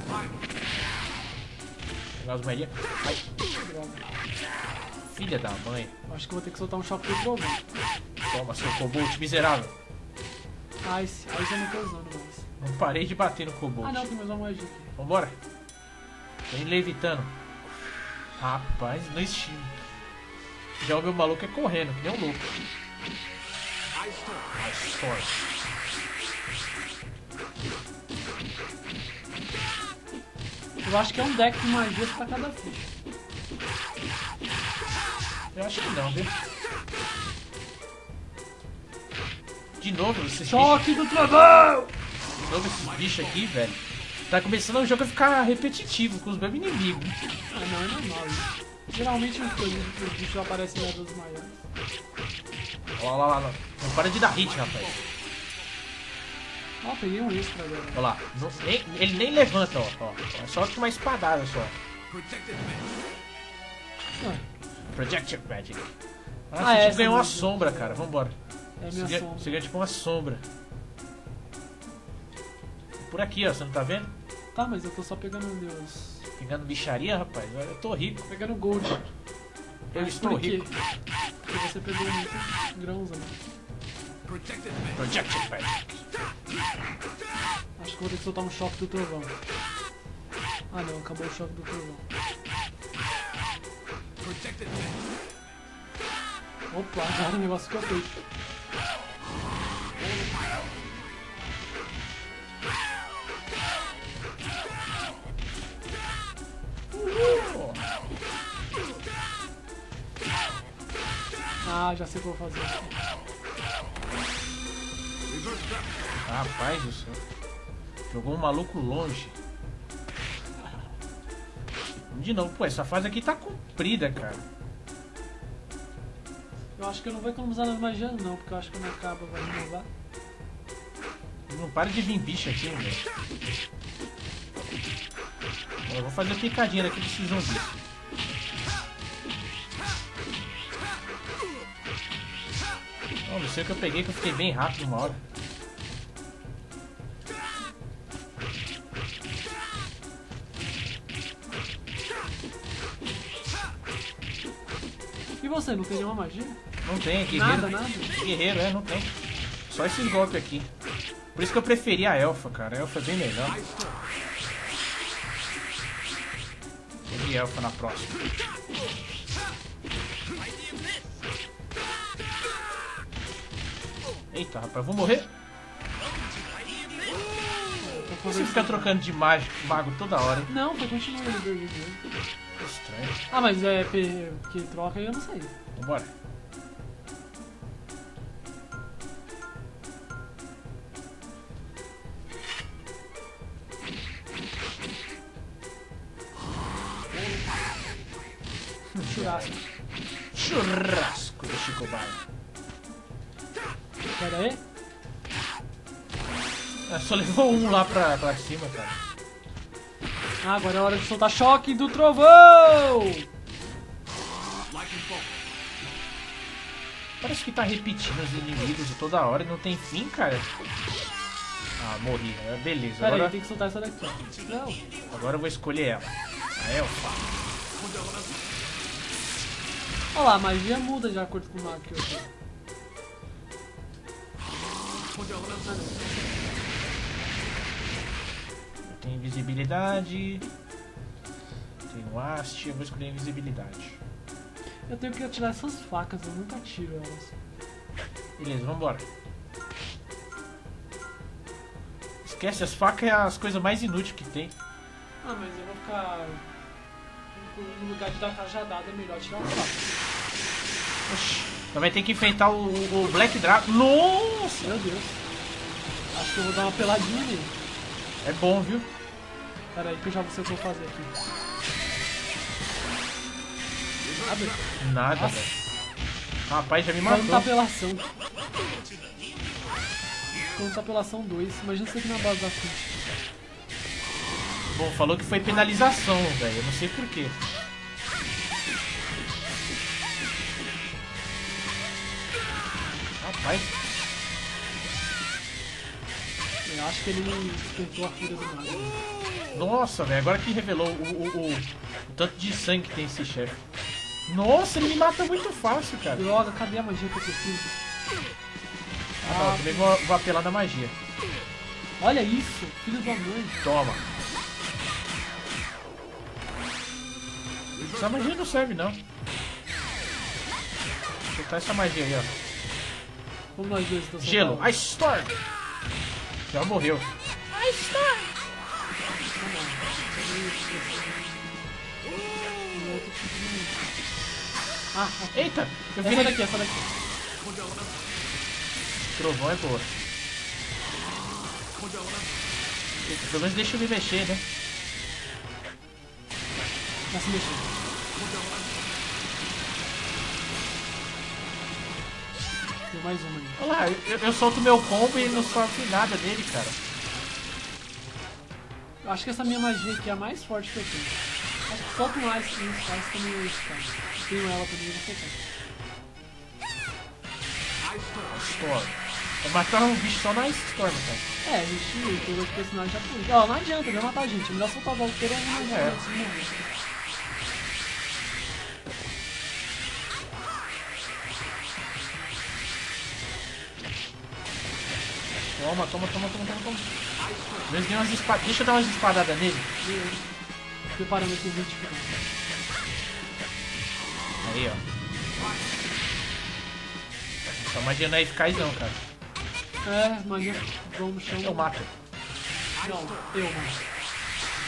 Pegar as moedinhas. Ai. Filha da mãe. Eu acho que vou ter que soltar um choque do trovão. Toma, seu Kobold miserável. Esse eu não tô usando mais. Não parei de bater no Kobold. Ah não, tem mais uma magia aqui. Vambora. Vem levitando. Rapaz, no estilo. Já o meu maluco é correndo, que nem um louco. Ice Storm. Eu acho que é um deck de magias pra cada ficha. Eu acho que não, viu? De novo, esses choque do trovão! De novo esses bichos aqui, velho. Tá começando o jogo a ficar repetitivo com os mesmos inimigos. Ah, não, é normal isso. Geralmente os bichos aparecem nas duas maiores. Olha lá. Não para de dar hit, rapaz. Ó, peguei um extra agora. Olha lá. Ele nem levanta, ó. É só uma espadada só. Projective Magic. Você tipo ganhou uma sombra, cara. Vambora. É minha sombra. Você ganha tipo uma sombra. Por aqui, ó. Você não tá vendo? Tá, mas eu tô só pegando meus... Pegando bicharia, rapaz? Eu tô rico. Pegando gold. Eu estou rico. Porque você pegou muito grãos, né? Projective Magic. Acho que vou ter que soltar um choque do trovão. Ah não, acabou o choque do trovão. Opa, agora o negócio ficou feito. Ah, já sei o que eu vou fazer. Rapaz do céu. Jogou um maluco longe. De novo, pô, essa fase aqui tá comprida, cara. Eu acho que eu não vou economizar nas magias não, porque eu acho que quando acaba vai renovar. Não para de vir bicho aqui, velho. Eu vou fazer a picadinha daqui desses zumbis. Oh, não sei o que eu peguei, que eu fiquei bem rápido uma hora. E você, não tem nenhuma magia? Não tem, guerreiro. Nada. Guerreiro, não tem. Só esses golpes aqui. Por isso que eu preferi a elfa, cara. A elfa é bem melhor. Vou de elfa na próxima. Eita, rapaz, eu vou morrer. Você fica trocando de mago toda hora, hein? Não, foi continuando no Burger. Estranho. Ah, mas é que troca aí eu não sei. Vambora. Churrasco. Churrasco do Chico Bar. Pera aí. Só levou um lá pra cima, cara. Ah, agora é hora de soltar choque do trovão! Parece que tá repetindo os inimigos toda hora e não tem fim, cara. Ah, morri. Beleza. Pera Agora, aí, tem que soltar essa daqui. Não. agora eu vou escolher ela. A elfa. Olha lá, a magia muda de acordo com o mago que eu tenho. Eu tenho invisibilidade. Tenho haste. Eu vou escolher invisibilidade. Eu tenho que atirar essas facas, eu nunca tiro elas. Beleza, vambora. Esquece, as facas é as coisas mais inúteis que tem. Ah, mas eu vou ficar... No lugar de dar cajadada é melhor tirar uma faca. Oxi, então vai ter que enfrentar o Black Dragon. Nossa! Meu Deus. Acho que eu vou dar uma peladinha nele. É bom, viu? Pera aí que eu já sei o que eu vou fazer aqui. Abre. Nada, Nossa. velho. Rapaz, já me Plano matou. apelação. Plano apelação 2. Imagina isso aqui na base da frente. Bom, falou que foi penalização, velho. Eu não sei porquê. Rapaz, Eu acho que ele despertou a fúria do mago. nossa, velho. Agora que revelou o tanto de sangue que tem esse chefe. Nossa, ele me mata muito fácil, cara. Droga, cadê a magia que eu preciso? Ah, não, eu também vou apelar da magia. Olha isso, filho da mãe. Toma. Essa magia não serve, não. Vou soltar essa magia aí, ó. Vamos nós dois então. Gelo, soltar. Ice Storm. Já morreu. Ice Storm! Ah, Eita, eu vi essa daqui, essa daqui. Trovão é boa. Pelo menos deixa eu me mexer, né? Tá se mexendo. Tem mais uma aí. Olha lá, eu solto meu combo e não sofre nada dele, cara. Eu acho que essa minha magia aqui é a mais forte que eu tenho. Acho que solta um Ice, isso, Ice também é isso, cara. Tenho ela também, eu vou soltar. Storm. Vai matar um bicho só na Ice Storm, cara. É, a gente pegou esse personagem já por. Ó, não adianta, vai matar a gente. É melhor soltar a Valkyria e não adianta É. antes de morrer. Toma. Mesmo tem umas espadas. Deixa eu dar umas espadadas nele. Preparando aqui o 20 final. Aí, ó. Essa magia não é eficaz não, cara. É, magia, vamos no chão. Eu mato. Não, eu mano.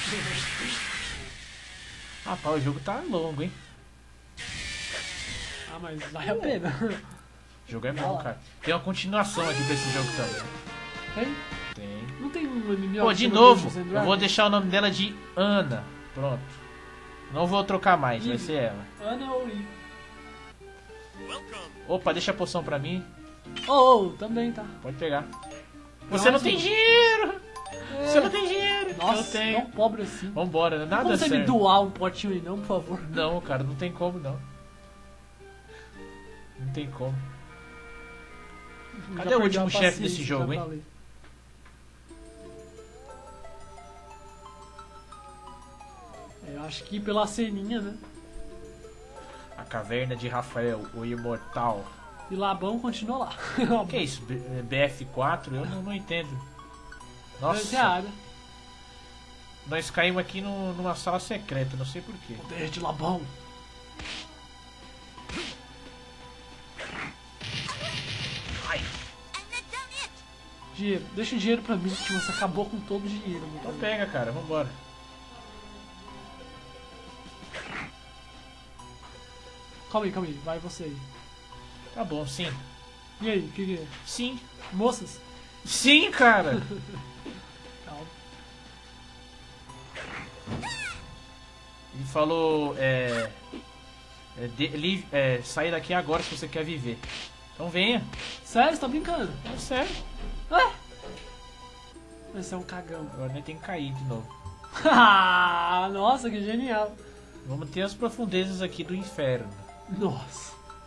Rapaz, o jogo tá longo, hein? Ah, mas vale a pena. O jogo é bom, cara. Tem uma continuação aqui pra esse jogo também. Tem? Tem. Não tem um MMO? Pô, que de chama novo, Dungeons and eu vou Dragons? deixar o nome dela de Ana. Pronto. Não vou trocar mais, vai ser ela. Ana ou I? Opa, deixa a poção pra mim. Oh, também tá. Pode pegar. Você não tem dinheiro! Você não tem dinheiro! Nossa, eu tenho. tão pobre assim. Vambora, nada Como você me certo. doar um potinho aí não, por favor? Não, cara, não tem como não. Não tem como. Cadê Já o perdi último a chefe paciência, desse jogo, já hein? falei. Eu acho que pela ceninha, né? A caverna de Rafael, o imortal. E Labão continua lá. O que é isso? BF4? Eu não entendo. Essa é a Nossa, área. nós caímos aqui numa sala secreta, não sei porquê. Poder de Labão. Ai, Dinheiro. Deixa o dinheiro pra mim, que você acabou com todo o dinheiro. meu então amigo. pega, cara, vambora. Calma aí. Vai você aí. Tá bom, sim. E aí, o que é? Sim. Moças? Sim, cara! Calma. Ele falou, sair daqui agora se você quer viver. Então venha. Sério, você tá brincando? É sério. Ué? Você é um cagão. Agora nem tem que cair de novo. Nossa, que genial. Vamos ter as profundezas aqui do inferno. Nossa.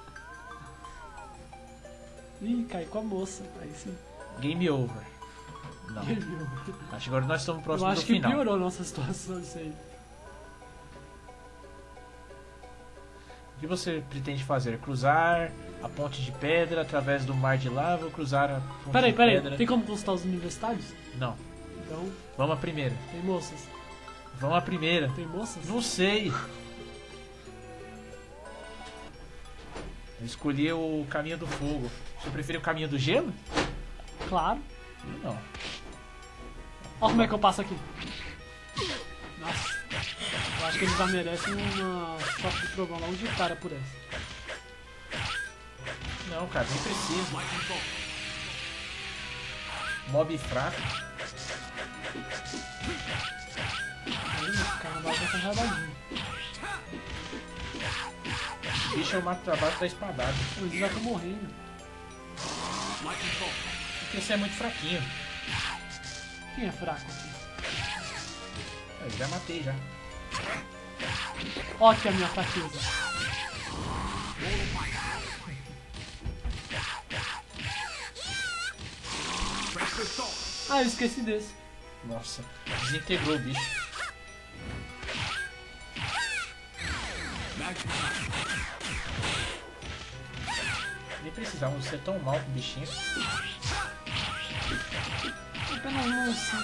Ih, cai com a moça. Aí sim. Game over. Não. Acho que agora nós estamos Eu próximos acho do que final. piorou a nossa situação isso aí. O que você pretende fazer? Cruzar a ponte de pedra através do mar de lava ou cruzar a ponte Peraí. de pedra? Tem como consultar os universitários? Não. Então, Vamos à primeira. tem moças. Vamos à primeira. Tem moças? Não sei. Eu escolhi o caminho do fogo. Você prefere o caminho do gelo? Claro. Eu não. Olha como é que eu passo aqui. Nossa. Eu acho que eles já merecem uma choque de trovão logo de cara por essa. Não, cara, nem preciso. Mob fraco. Aí, esse carnaval tá carregadinho. Bicho, eu mato trabalho da espadada. Eles já estão morrendo. Porque você é muito fraquinho. Quem é fraco aqui? Eu já matei já. Ó que é a minha fraqueza. Ah, eu esqueci desse. Nossa, desintegrou o bicho. Nem precisava ser tão mal com o bichinho. Apenas não assim.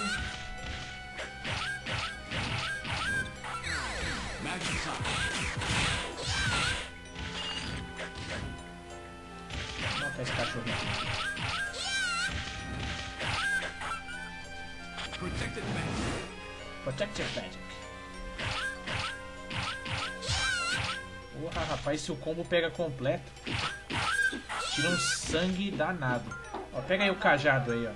Vou matar esse cachorrinho aqui. Protected Magic. Porra, rapaz, se o combo pega completo, tira um sangue danado. Ó, pega aí o cajado aí, ó.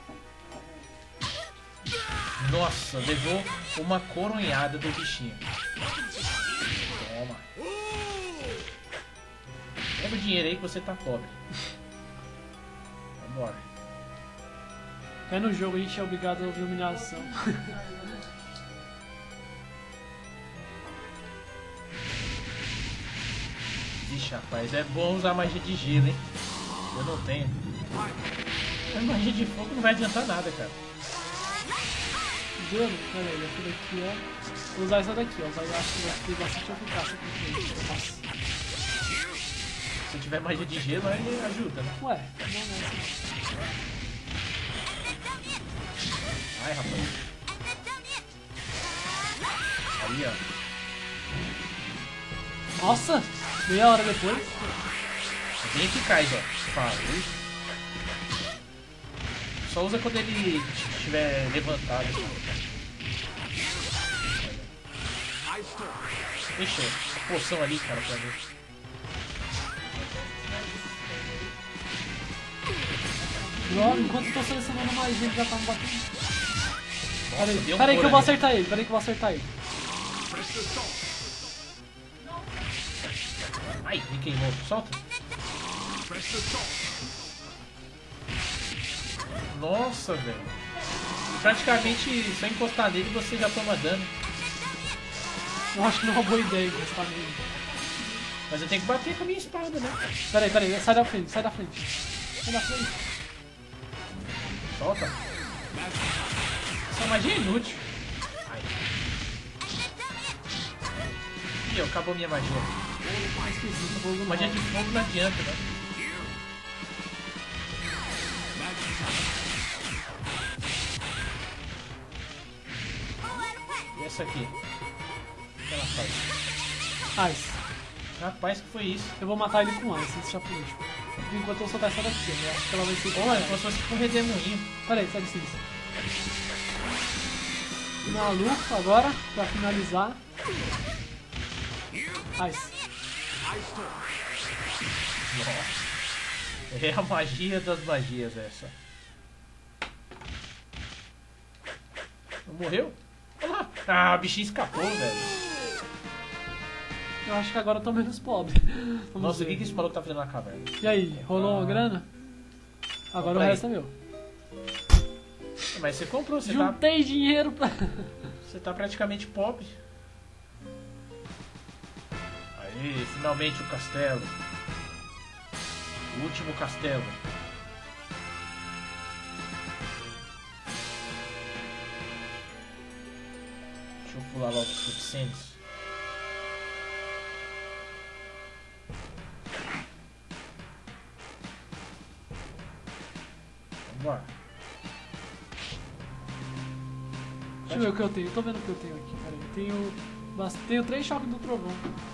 Nossa, levou uma coronhada do bichinho. Toma. Pega o dinheiro aí que você tá pobre. Vambora. Até no jogo a gente é obrigado a ouvir humilhação. Vixe, rapaz, é bom usar magia de gelo, hein? Eu não tenho. A magia de fogo não vai adiantar nada, cara. Gelo? Pera aí, essa daqui é. Vou usar essa daqui, ó. Eu acho que vai ter bastante eficácia com isso. Nossa. Se tiver magia de gelo, aí ajuda, né? Ué, não é essa. Ai, rapaz. Aí, ó. Nossa! Meia hora depois. Bem eficaz, ó. Falei. Só usa quando ele estiver levantado. Deixa a poção ali, cara, pra ver. Enquanto eu tô selecionando mais gente, já tá me batendo. Nossa, deu um Pera aí que eu cor vou ali. acertar ele, pera aí que eu vou acertar ele. Ai, me queimou. Solta. Nossa, velho. Praticamente, só encostar nele você já toma dano. Eu acho que não é uma boa ideia encostar nele. Mas eu tenho que bater com a minha espada, né? Pera aí, sai da frente, sai da frente. Sai da frente. Solta. Essa magia é inútil. Ai. Ih, acabou minha magia. Magia de fogo não adianta, né? E essa aqui? O que ela faz? Ice. Rapaz, que foi isso? Eu vou matar ele com Ice, esse já por último. Enquanto eu soltar essa daqui, eu acho que ela vai ser... Olha, como se fosse com um redemoinho. Pera aí, sai de cima. Maluco, agora, pra finalizar. Ice. Nossa. É a magia das magias essa. Não morreu? Olha lá. Ah, o bichinho escapou, velho. Eu acho que agora eu tô menos pobre. Vamos Nossa, o ver. que esse maluco tá fazendo na caverna? E aí, rolou uma grana? Agora Compra o resto aí. é meu. Mas você comprou, Juntei dinheiro pra... você tá praticamente pobre. Aí, finalmente o castelo. O último castelo. Deixa eu pular logo os cutscenes. Vamos lá. Deixa eu ver o que eu tenho. Eu tô vendo o que eu tenho aqui. Pera aí. Tenho 3 choques do trovão.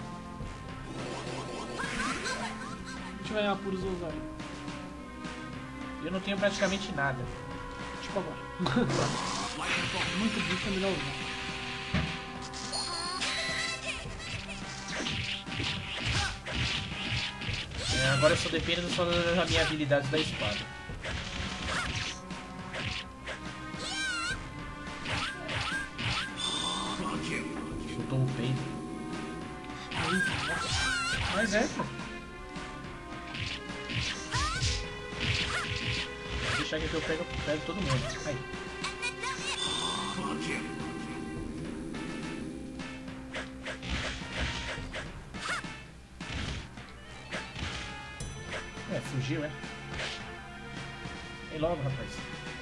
Deixa eu ganhar apuros ou usar. Eu não tenho praticamente nada. Tipo agora. Muito bicho é melhor usar. Agora eu só dependo só das minhas habilidades da espada. Chutou o peito. Mas é, pô. Vou deixar aqui que eu pego todo mundo. Aí. Fugiu, é? Vem logo, rapaz.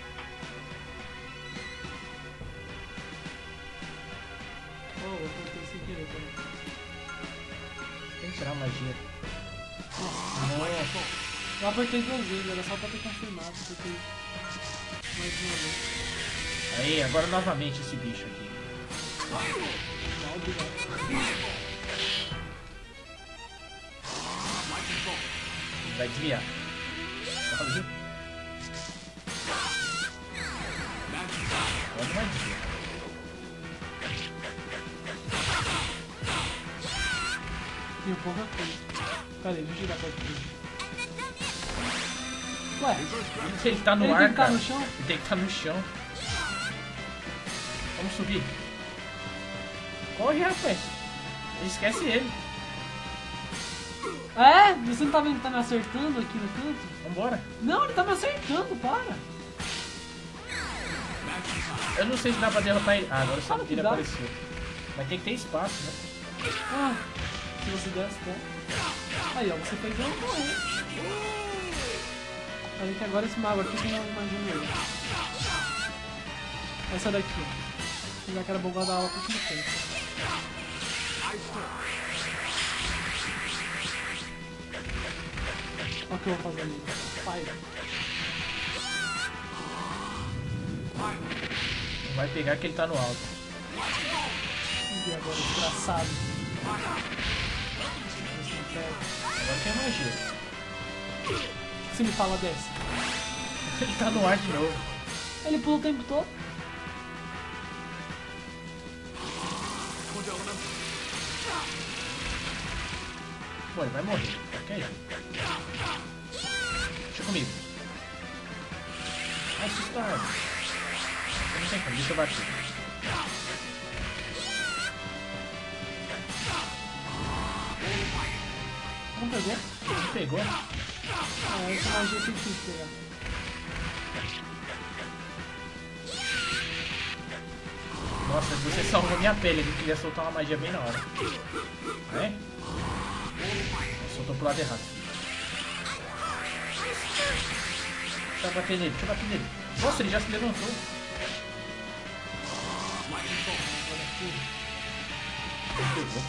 Oh, eu apertei sem querer, peraí. Tem que tirar a magia. Nossa. Eu apertei 2 vezes, era só pra ter confirmado. Apertei mais uma vez. Aí, agora novamente esse bicho aqui. Não, obrigado. Vai desviar. Valeu. Agora não vai desviar. Tem pouca coisa. Pera aí, deixa eu girar pra aqui. Ué, Ele tá no ele ar, tem que estar cara. no chão? Ele tem que estar no chão. Vamos subir. Corre, rapaz. Esquece ele. É? Você não tá vendo que tá me acertando aqui no canto? Vambora. Não, ele tá me acertando, para. Eu não sei se dá pra derrotar ele. Ah, agora só Claro que ele dá. apareceu. Mas tem que ter espaço, né? Ah, se você der as contas. Aí, ó, você fez ela morrer. Olha que agora esse mago aqui tem mais um aí. Essa daqui, ó. Já que era bom guardar ela pro último tempo. Olha o que eu vou fazer ali. Fire. Não vai pegar que ele tá no alto. E agora, desgraçado. Agora tem magia. O que você me fala dessa? Ele tá no ar de novo. Ele pula o tempo todo. Pô, ele vai morrer. Ok? Deixa comigo. Ai, assustado. Não tem como, deixa eu bater. Não pegou? Não pegou? Ah, essa magia tem que pegar. Nossa, você salvou minha pele, eu queria soltar uma magia bem na hora. Ah, é? Soltou pro lado errado. Deixa eu bater nele, deixa eu bater nele. Nossa, ele já se levantou. Ele pegou.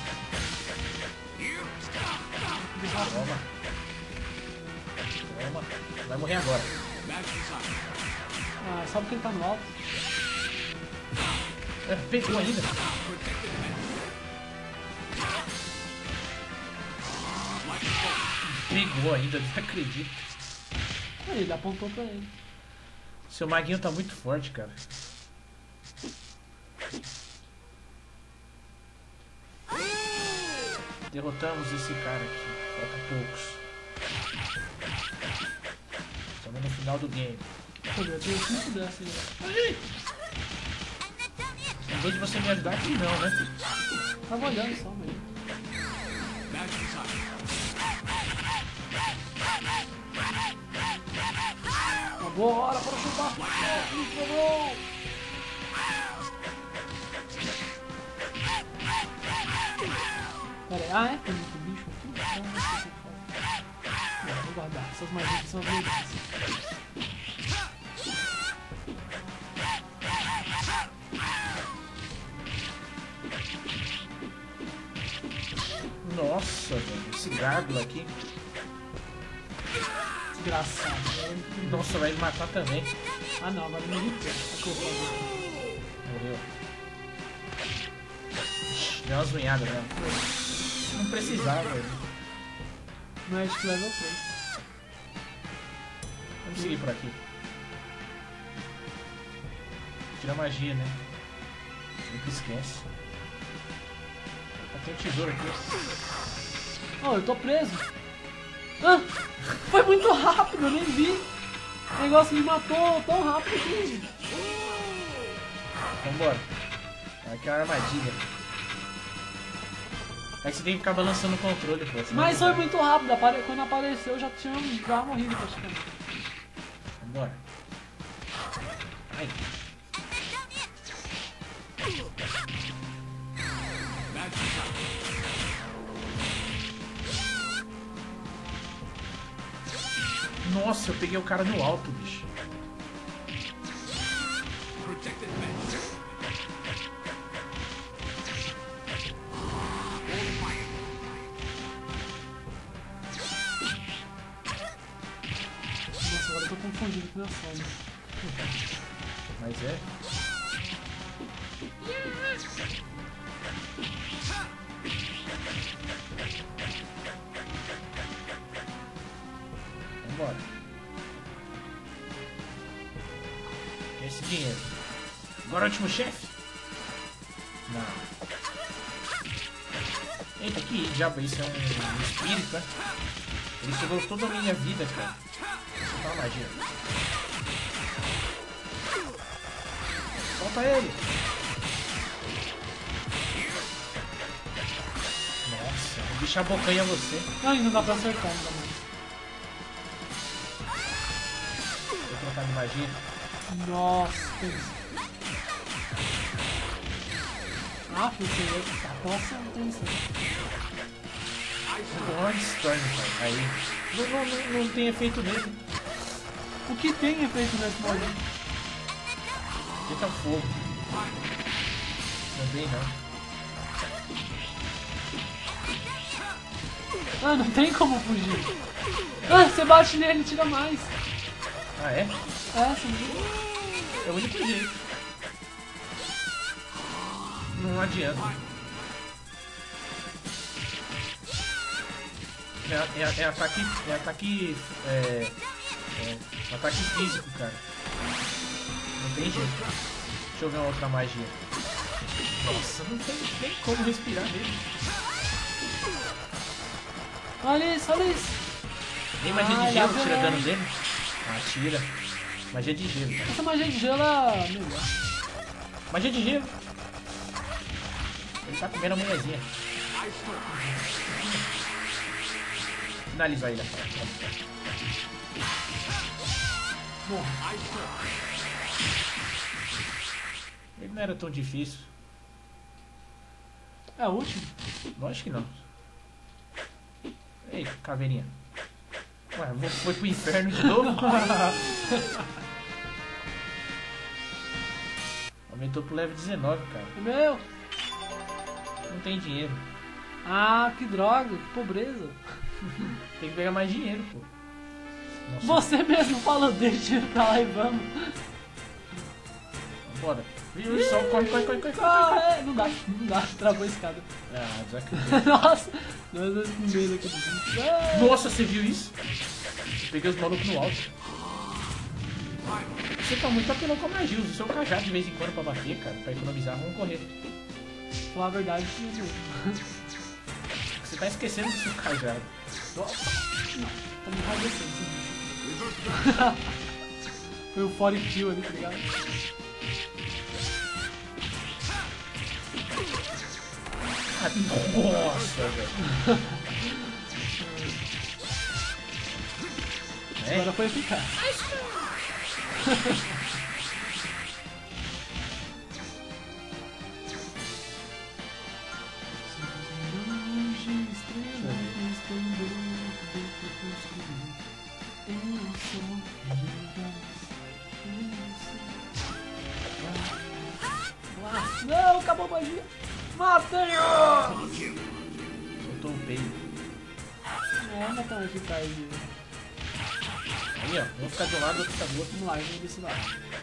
Toma. Toma. Vai morrer agora. Ah, sabe que ele tá no alto? É, pegou ainda. Pegou ainda, não acredito. Aí, ele apontou pra ele. Seu maguinho tá muito forte, cara. Derrotamos esse cara aqui. Falta poucos. Estamos no final do game. Deixa eu ver, eu tenho 5 dessas aí. Em vez de você me ajudar aqui não, né? Tava olhando só, mesmo. Uma boa hora para chutar. Gol! Pera aí, ah é? Tem muito bicho aqui? Ah, não sei o que faz. Não, vou guardar. Essas magias são legais. Nossa, velho, esse gárgula aqui. Desgraçado. Nossa, vai me matar também. Ah não, agora me irritou. O que eu vou fazer? Morreu. Deu umas unhadas mesmo. Não precisava, velho. Magic level 3. Vamos seguir por aqui. Tira a magia, né? Nunca esquece. Tem um tesouro aqui. Oh, eu tô preso. Ah, foi muito rápido, eu nem vi. O negócio me matou tão rápido que... Vambora. Aqui é uma armadilha. É que você tem que ficar balançando o controle, pô. Mas foi muito rápido, quando apareceu eu já tinha morrido praticamente. Vambora. Ai. Nossa, eu peguei o cara no alto, bicho. Nossa, agora eu tô confundido com a Sony. Mas é. Vambora. Quer esse dinheiro? Agora o último chefe? Não. Eita, que diabo, isso é um espírito, né? Ele pegou toda a minha vida, cara. Solta uma magia. Solta ele! Nossa, o bicho abocanha você. Não, ainda não dá pra acertar ainda mais. Vou trocar de magia. Nossa, que isso. Ah, filho, nossa, não tem isso. Onde Storm, cara? Aí. Não tem efeito nele. O que tem efeito nesse mod? Tenta fogo. Também não. Ah, não tem como fugir. Ah, você bate nele e tira mais. Ah, é? É, sim. É o único jeito. Não adianta. É ataque ataque físico, cara. Não tem jeito. Deixa eu ver uma outra magia. Nossa, não tem nem como respirar nele. Olha isso, olha isso. Nem magia de gelo tira dano dele? Ah, tira. Magia de gelo. Essa magia de gelo é melhor. Magia de gelo. Ele tá comendo a mulherzinha. Finaliza ele, rapaz. Morra. Ele não era tão difícil. É o último? Lógico que não. Ei, caveirinha. Ué, foi pro inferno de novo? Aumentou pro level 19, cara. Meu! Não tem dinheiro. Ah, que droga, que pobreza. Tem que pegar mais dinheiro, pô. Nossa. Você mesmo falou, deixa dinheiro pra lá e vamos. Bora. Viu só? Corre. Ah, é, não dá, travou a escada. Ah, desacredito. Nossa, nós dois com medo aqui do bicho. Ah. Nossa, você viu isso? Peguei os malucos no alto. Você tá muito apelão com a magia. Usa o seu cajado de vez em quando pra bater, cara. Pra economizar, vamos correr. Falar a verdade, Você tá esquecendo do seu cajado. Nossa, não, tá me enraivecendo esse bicho. Foi o 40 kill ali, tá ligado? Ah, nossa, velho. Agora foi eficaz. Não, acabou a magia. Matei-o! Soltou o peito. É, não é tão eficaz. Aí, ó. Vamos ficar de um lado, outro ficar do outro. Vamos lá, vamos desse lado.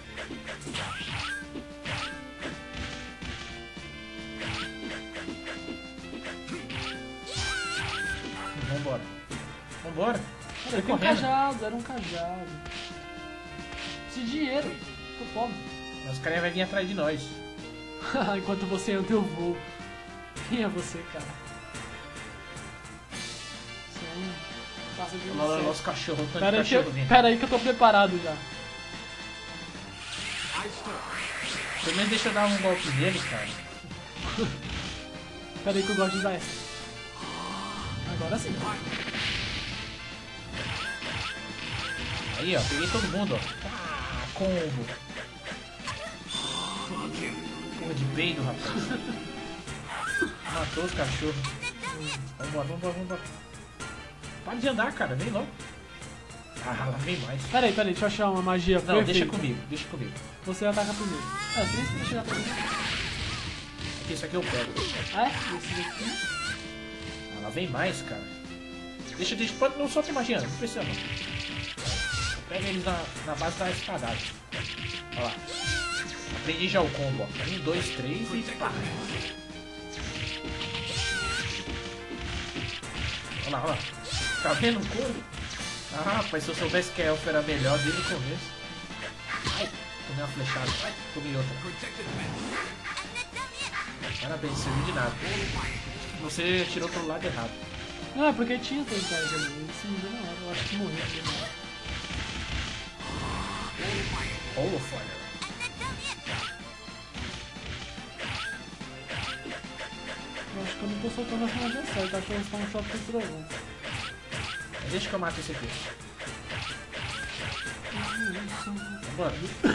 Vambora. Vambora. Era um cajado, era um cajado. Preciso de dinheiro. Tô pobre. Mas os caras vão vir atrás de nós. Enquanto você anda, eu vou. Quem é você, cara? Você é um... Passa de Olha lá, nosso cachorro. Pera aí que eu tô preparado já. Pelo menos deixa eu dar um golpe nele, cara. Pera aí que eu gosto de usar essa. Agora sim. Aí, ó. Peguei todo mundo, ó. Ah, combo. Porra de peido, rapaz. Matou os cachorros. Vambora. Para de andar, cara. Vem logo. Ah, lá vem mais. Pera aí, deixa eu achar uma magia Não, perfeita. deixa comigo. Você ataca primeiro. É, você nem precisa chegar primeiro. Aqui, isso aqui eu pego. Ah, é? Esse daqui. Ah, lá vem mais, cara. Deixa, pode não solta magia, não precisa não. Pega eles na base da espadada. Olha lá. Aprendi já o combo, ó. 1, 2, 3 e pá. Olha lá. Tá vendo o couro? Ah, rapaz, se eu soubesse que a Elfa era melhor desde o começo. Ai, tomei uma flechada. Ai, tomei outra. Parabéns, não serviu de nada. Você atirou pelo lado errado. Não, é porque tinha dois caras ali. Ele se mudou na hora. Eu acho que morreu. Holofoil. Eu acho que eu não tô soltando as magias certas. Acho que eles estão um choque com trovão. Deixa que eu mato esse aqui. Vambora.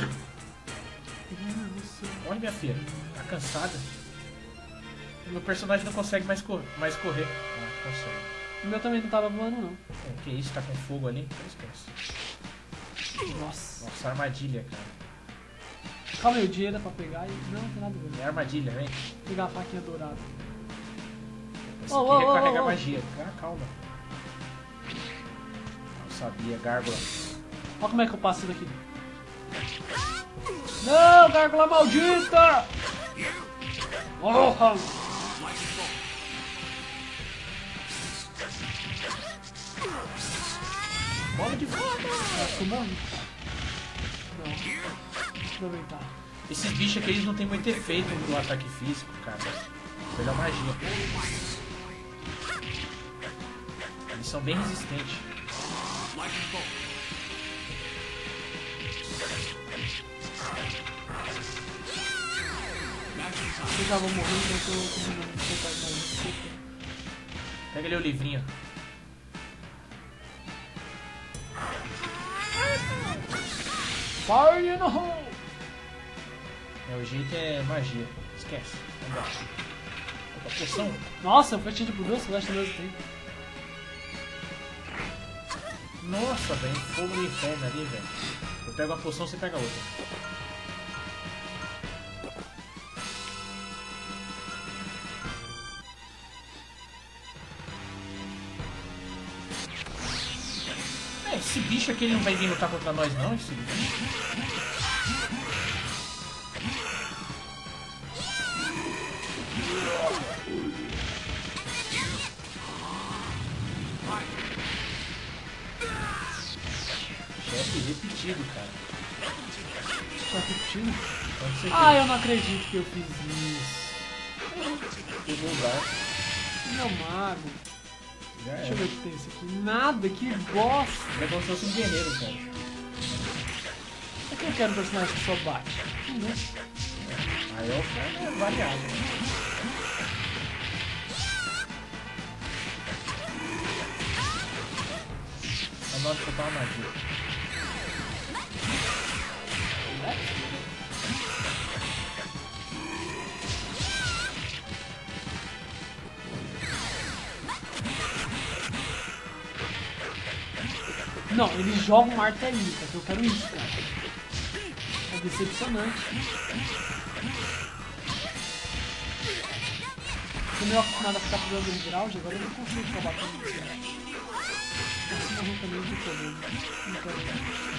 Olha, minha filha. Tá cansada? Meu personagem não consegue mais correr. Ah, consegue. O meu também não tava voando, não. Que isso? Tá com fogo ali? Então esquece. Nossa. Nossa, armadilha, cara. Calma aí, o dinheiro é pra pegar e... Não, não tem nada a ver. É armadilha, vem. Vou pegar a faquinha dourada. Esse aqui recarrega magia. Calma. Não sabia, gárgula. Olha como é que eu passo isso daqui. Não, gárgula maldita! Oh! Bola de fogo! Acho que eu morri. Não. Deixa eu aproveitar. Esses bichos aqui, eles não tem muito efeito no ataque físico, cara. Pela magia. Eles são bem resistentes. Eu já vou morrer, então eu tô combinando de soltar mais desculpa. Pega ali o livrinho. Fire in the hole! O jeito é magia. Esquece. Vamos lá. Opa, poção. Nossa, eu fui atingido por duas flechas ao mesmo tempo. Nossa, velho. Fogo do inferno ali, velho. Eu pego a poção, você pega a outra. Esse bicho aqui ele não vai vir lutar contra nós não, esse bicho. Chefe repetido, cara. Tá repetindo? Onde você Ah, eu não acredito que eu fiz isso. pegou o barco? Meu mago. Já Deixa eu é. ver o que tem isso aqui. Nada, que bosta. É como se fosse um guerreiro, cara. Por que eu quero um personagem que só bate? Né? Aí é variado. É na hora de soltar uma magia. Não, ele joga um martelinho, cara, que eu quero isso, cara. É decepcionante. Tô meio acostumado a ficar pulando de ground, agora eu não consigo ficar batendo isso. Esse morreu também de poder. Não quero ver.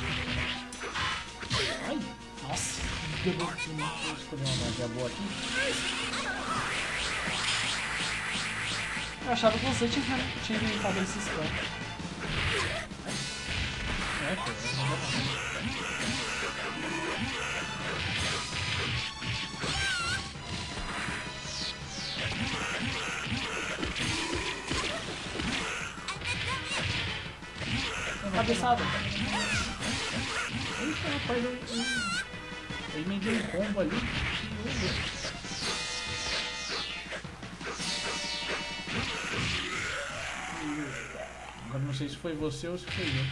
Ai, nossa, deu bom aqui, né? Vou escolher uma magia boa aqui. Eu achava que você tinha inventado esse spell. É, pô, Cabeçada. eita, rapaz, eu emendei um combo ali. Agora não sei se foi você ou se foi eu.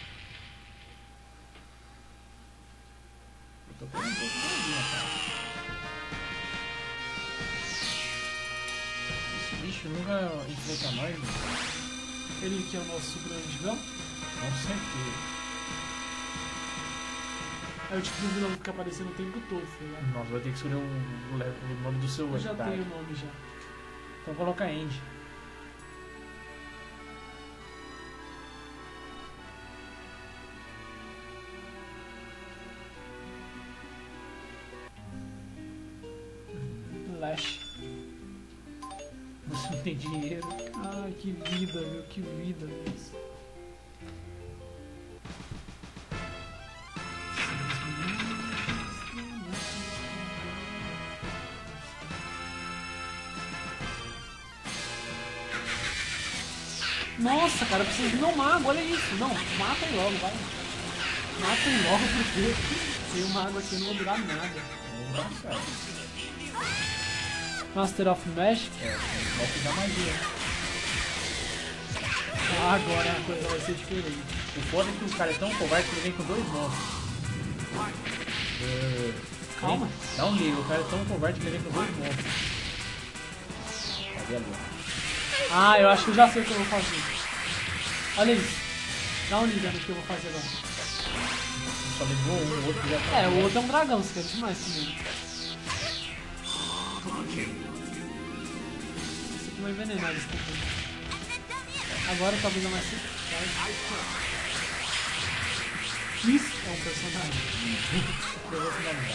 Eu tô pegando um pouco de magia, cara. Esse bicho nunca enfrenta nós, mano. Ele que é o nosso grande vilão. Com certeza. É o tipo de vilão que fica aparecendo o tempo todo, sei lá. Nossa, vai ter que escolher o nome do seu Eu já otário. tenho o nome já. Então coloca Andy. Lash. Você não tem dinheiro. Ai, que vida, meu, que vida mesmo. Nossa, cara, eu preciso do meu mago, olha isso. Não, mata ele logo, vai. Mata ele logo, porque sem o mago aqui eu não vou durar nada. Engraçado. Master of Magic. Vai te dar magia. Ah, agora a coisa vai ser diferente. O foda é que o cara é tão covarde que ele vem com 2 monstros. Calma. Dá um liga, o cara é tão covarde que ele vem com 2 monstros. Cadê ali? Ah, eu acho que eu já sei o que eu vou fazer. Olha isso. Dá um liga no que eu vou fazer agora. Só levou um, o outro já tá. É, o outro é um dragão, você quer demais também. Esse aqui vai envenenar eles também. Agora talvez a mais simples. Isso é um personagem. Eu vou finalizar.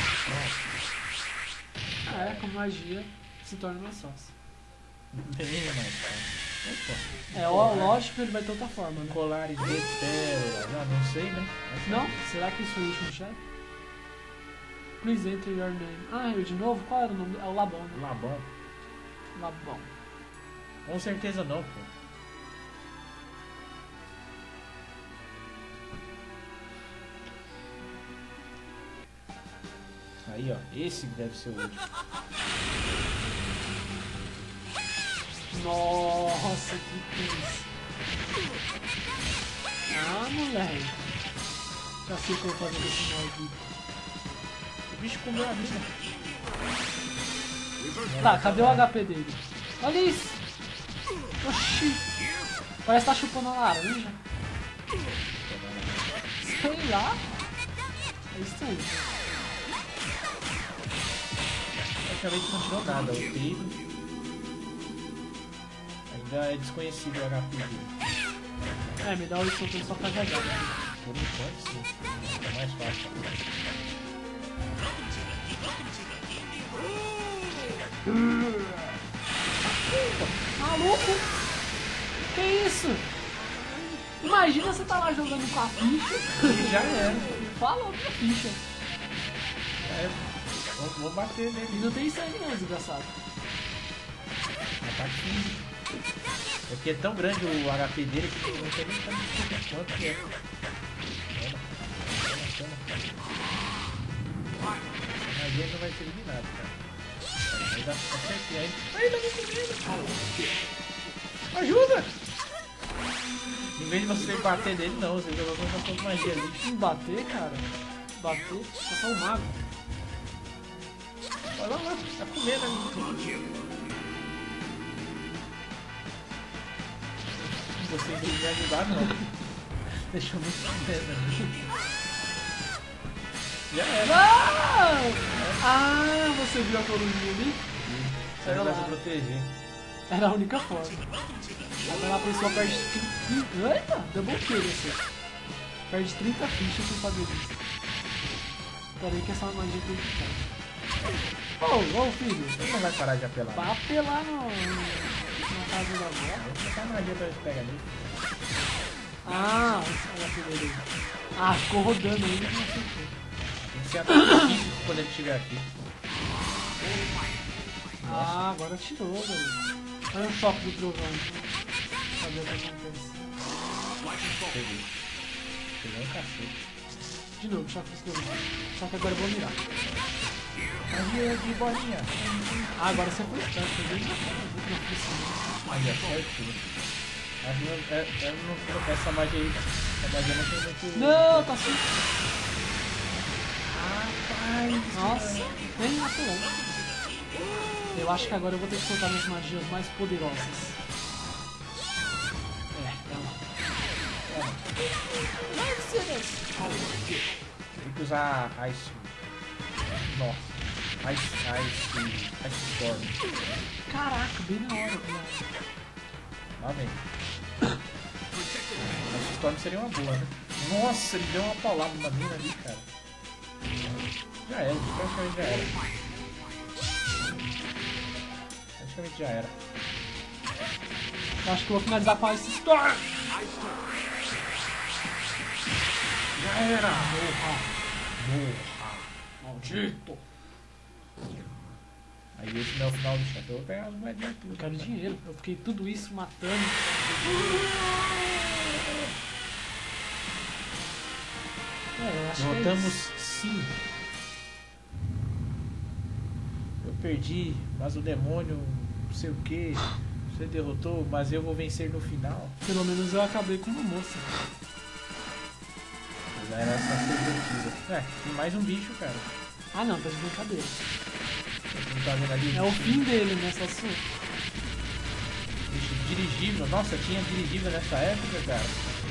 Ah, é, com magia se torna mais fácil. Não tem nem mais, cara. Opa. É, ó, lógico que ele vai ter outra forma, né? Colares de pérola. Já não sei, né? Não? Será que isso foi o último chefe? Please enter your name. Ah, eu de novo? Qual era o nome? É o Labão, né? Labão. Labão. Com certeza não, pô. Aí, ó. Esse deve ser o último. Nossa, que tenso. Ah, moleque. Já sei o que eu vou fazer com esse maldito. O bicho comeu a mina. Tá, cadê o HP dele? Olha isso! Oxi! Parece que tá chupando uma laranja. Sei lá. É isso aí. Praticamente não tirou nada. O Taylor ainda é desconhecido o HP dele. É, me dá o soltando só pra jogar. Por enquanto, sim. É mais fácil. Maluco! Que isso? Imagina você tá lá jogando com a ficha. E já era. Fala outra ficha. É, vou bater E nele. não tem sangue não, desgraçado. Ataque físico. É porque é tão grande o HP dele que não tem nem como descobrir quanto que é. Toma. A magia não vai ser eliminada, cara. Aí dá certinho aí. Ai, tá me comendo! Ajuda! Em vez de você bater nele, não. Você jogou com uma sua magia ali. Bater, cara? Bater? Só o mago. Olha lá, tá comendo ali. Você não me ajudar, não. Deixou muito comendo ali. Já era. Não! Ah, você viu a corujinha ali? Serve pra se proteger. Era a única forma. Agora a pessoa perde 30... Eita, double kill esse. Perde 30 fichas sem fazer isso. Peraí que essa magia tem que ficar. Ô, filho. Ele não vai parar de apelar. Vai apelar na casa da avó. Vou botar a magia pra ele pegar ali. Ah, olha a filha dele. Ah, ficou rodando aí, não sei o que. Tem que ser ataque físico quando ele estiver aqui. Ah, agora tirou, velho. Olha o choque do trovão. Saber o que acontece. Peguei. Peguei um cacete. De novo, choque do trovão. Só que agora eu vou mirar. Magia de bolinha. Ah, agora você foi esperto. Foi bem na frente. Magia certinho. Essa magia aí. Essa magia não tem muito. Não, tá assim. Rapaz. Nossa, nem apelou. Eu acho que agora eu vou ter que soltar minhas magias mais poderosas. Tem que usar Ice. Nossa. Ice Storm. Caraca, bem na hora, cara. Lá vem. Ice Storm seria uma boa, né? Nossa, ele deu uma paulada na mina ali, cara. Já era, praticamente já era. Praticamente já era. Eu acho que eu vou finalizar com a Ice Storm. Já era! Morra. Maldito. Aí esse não é o final do chat. Eu vou pegar as moedinhas tudo. Eu quero dinheiro. Eu fiquei tudo isso matando. Eu acho Derrotamos que é isso. 5. Eu perdi, mas o demônio, não sei o que. Você derrotou, mas eu vou vencer no final. Pelo menos eu acabei com uma moça. Mas era essa perspectiva. É, tem mais um bicho, cara. Ah não, tá de brincadeira. Você não tá vendo ali? É o fim dele, né? Só sua. Bicho dirigível. Nossa, tinha dirigível nessa época, cara.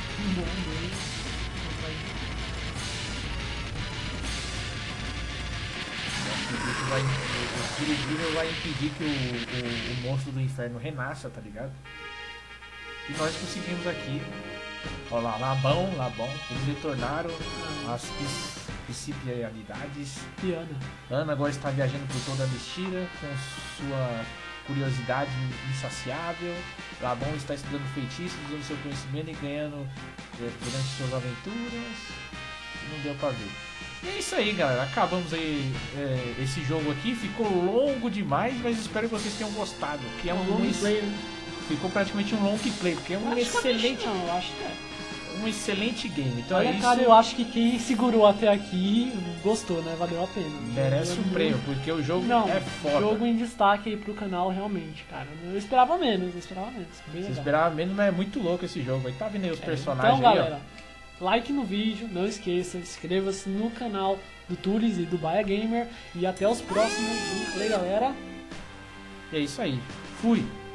O dirigível vai impedir que o monstro do inferno renasça, tá ligado? E nós conseguimos aqui. Olha lá, Labão. Eles retornaram as psipialidades. E Ana. Ana agora está viajando por toda a Mistira com sua curiosidade insaciável. Labão está estudando feitiços, usando seu conhecimento e ganhando durante suas aventuras. Não deu pra ver. E é isso aí, galera. Acabamos aí esse jogo aqui. Ficou longo demais, mas espero que vocês tenham gostado. Que é um long play. Ficou praticamente um long play, porque é um excelente. Não, eu acho que é. um excelente game. Então olha, é isso. cara, eu acho que quem segurou até aqui gostou, né? Valeu a pena. Merece um prêmio, porque o jogo é foda. Jogo em destaque aí pro canal, realmente, cara. Eu esperava menos, Bem Você legal. esperava menos, mas é muito louco esse jogo. Aí tá vendo aí os personagens então, aí, galera, like no vídeo, não esqueça, inscreva-se no canal do Turis e do Baia Gamer. E até os próximos. Valeu, galera. E é isso aí. Fui.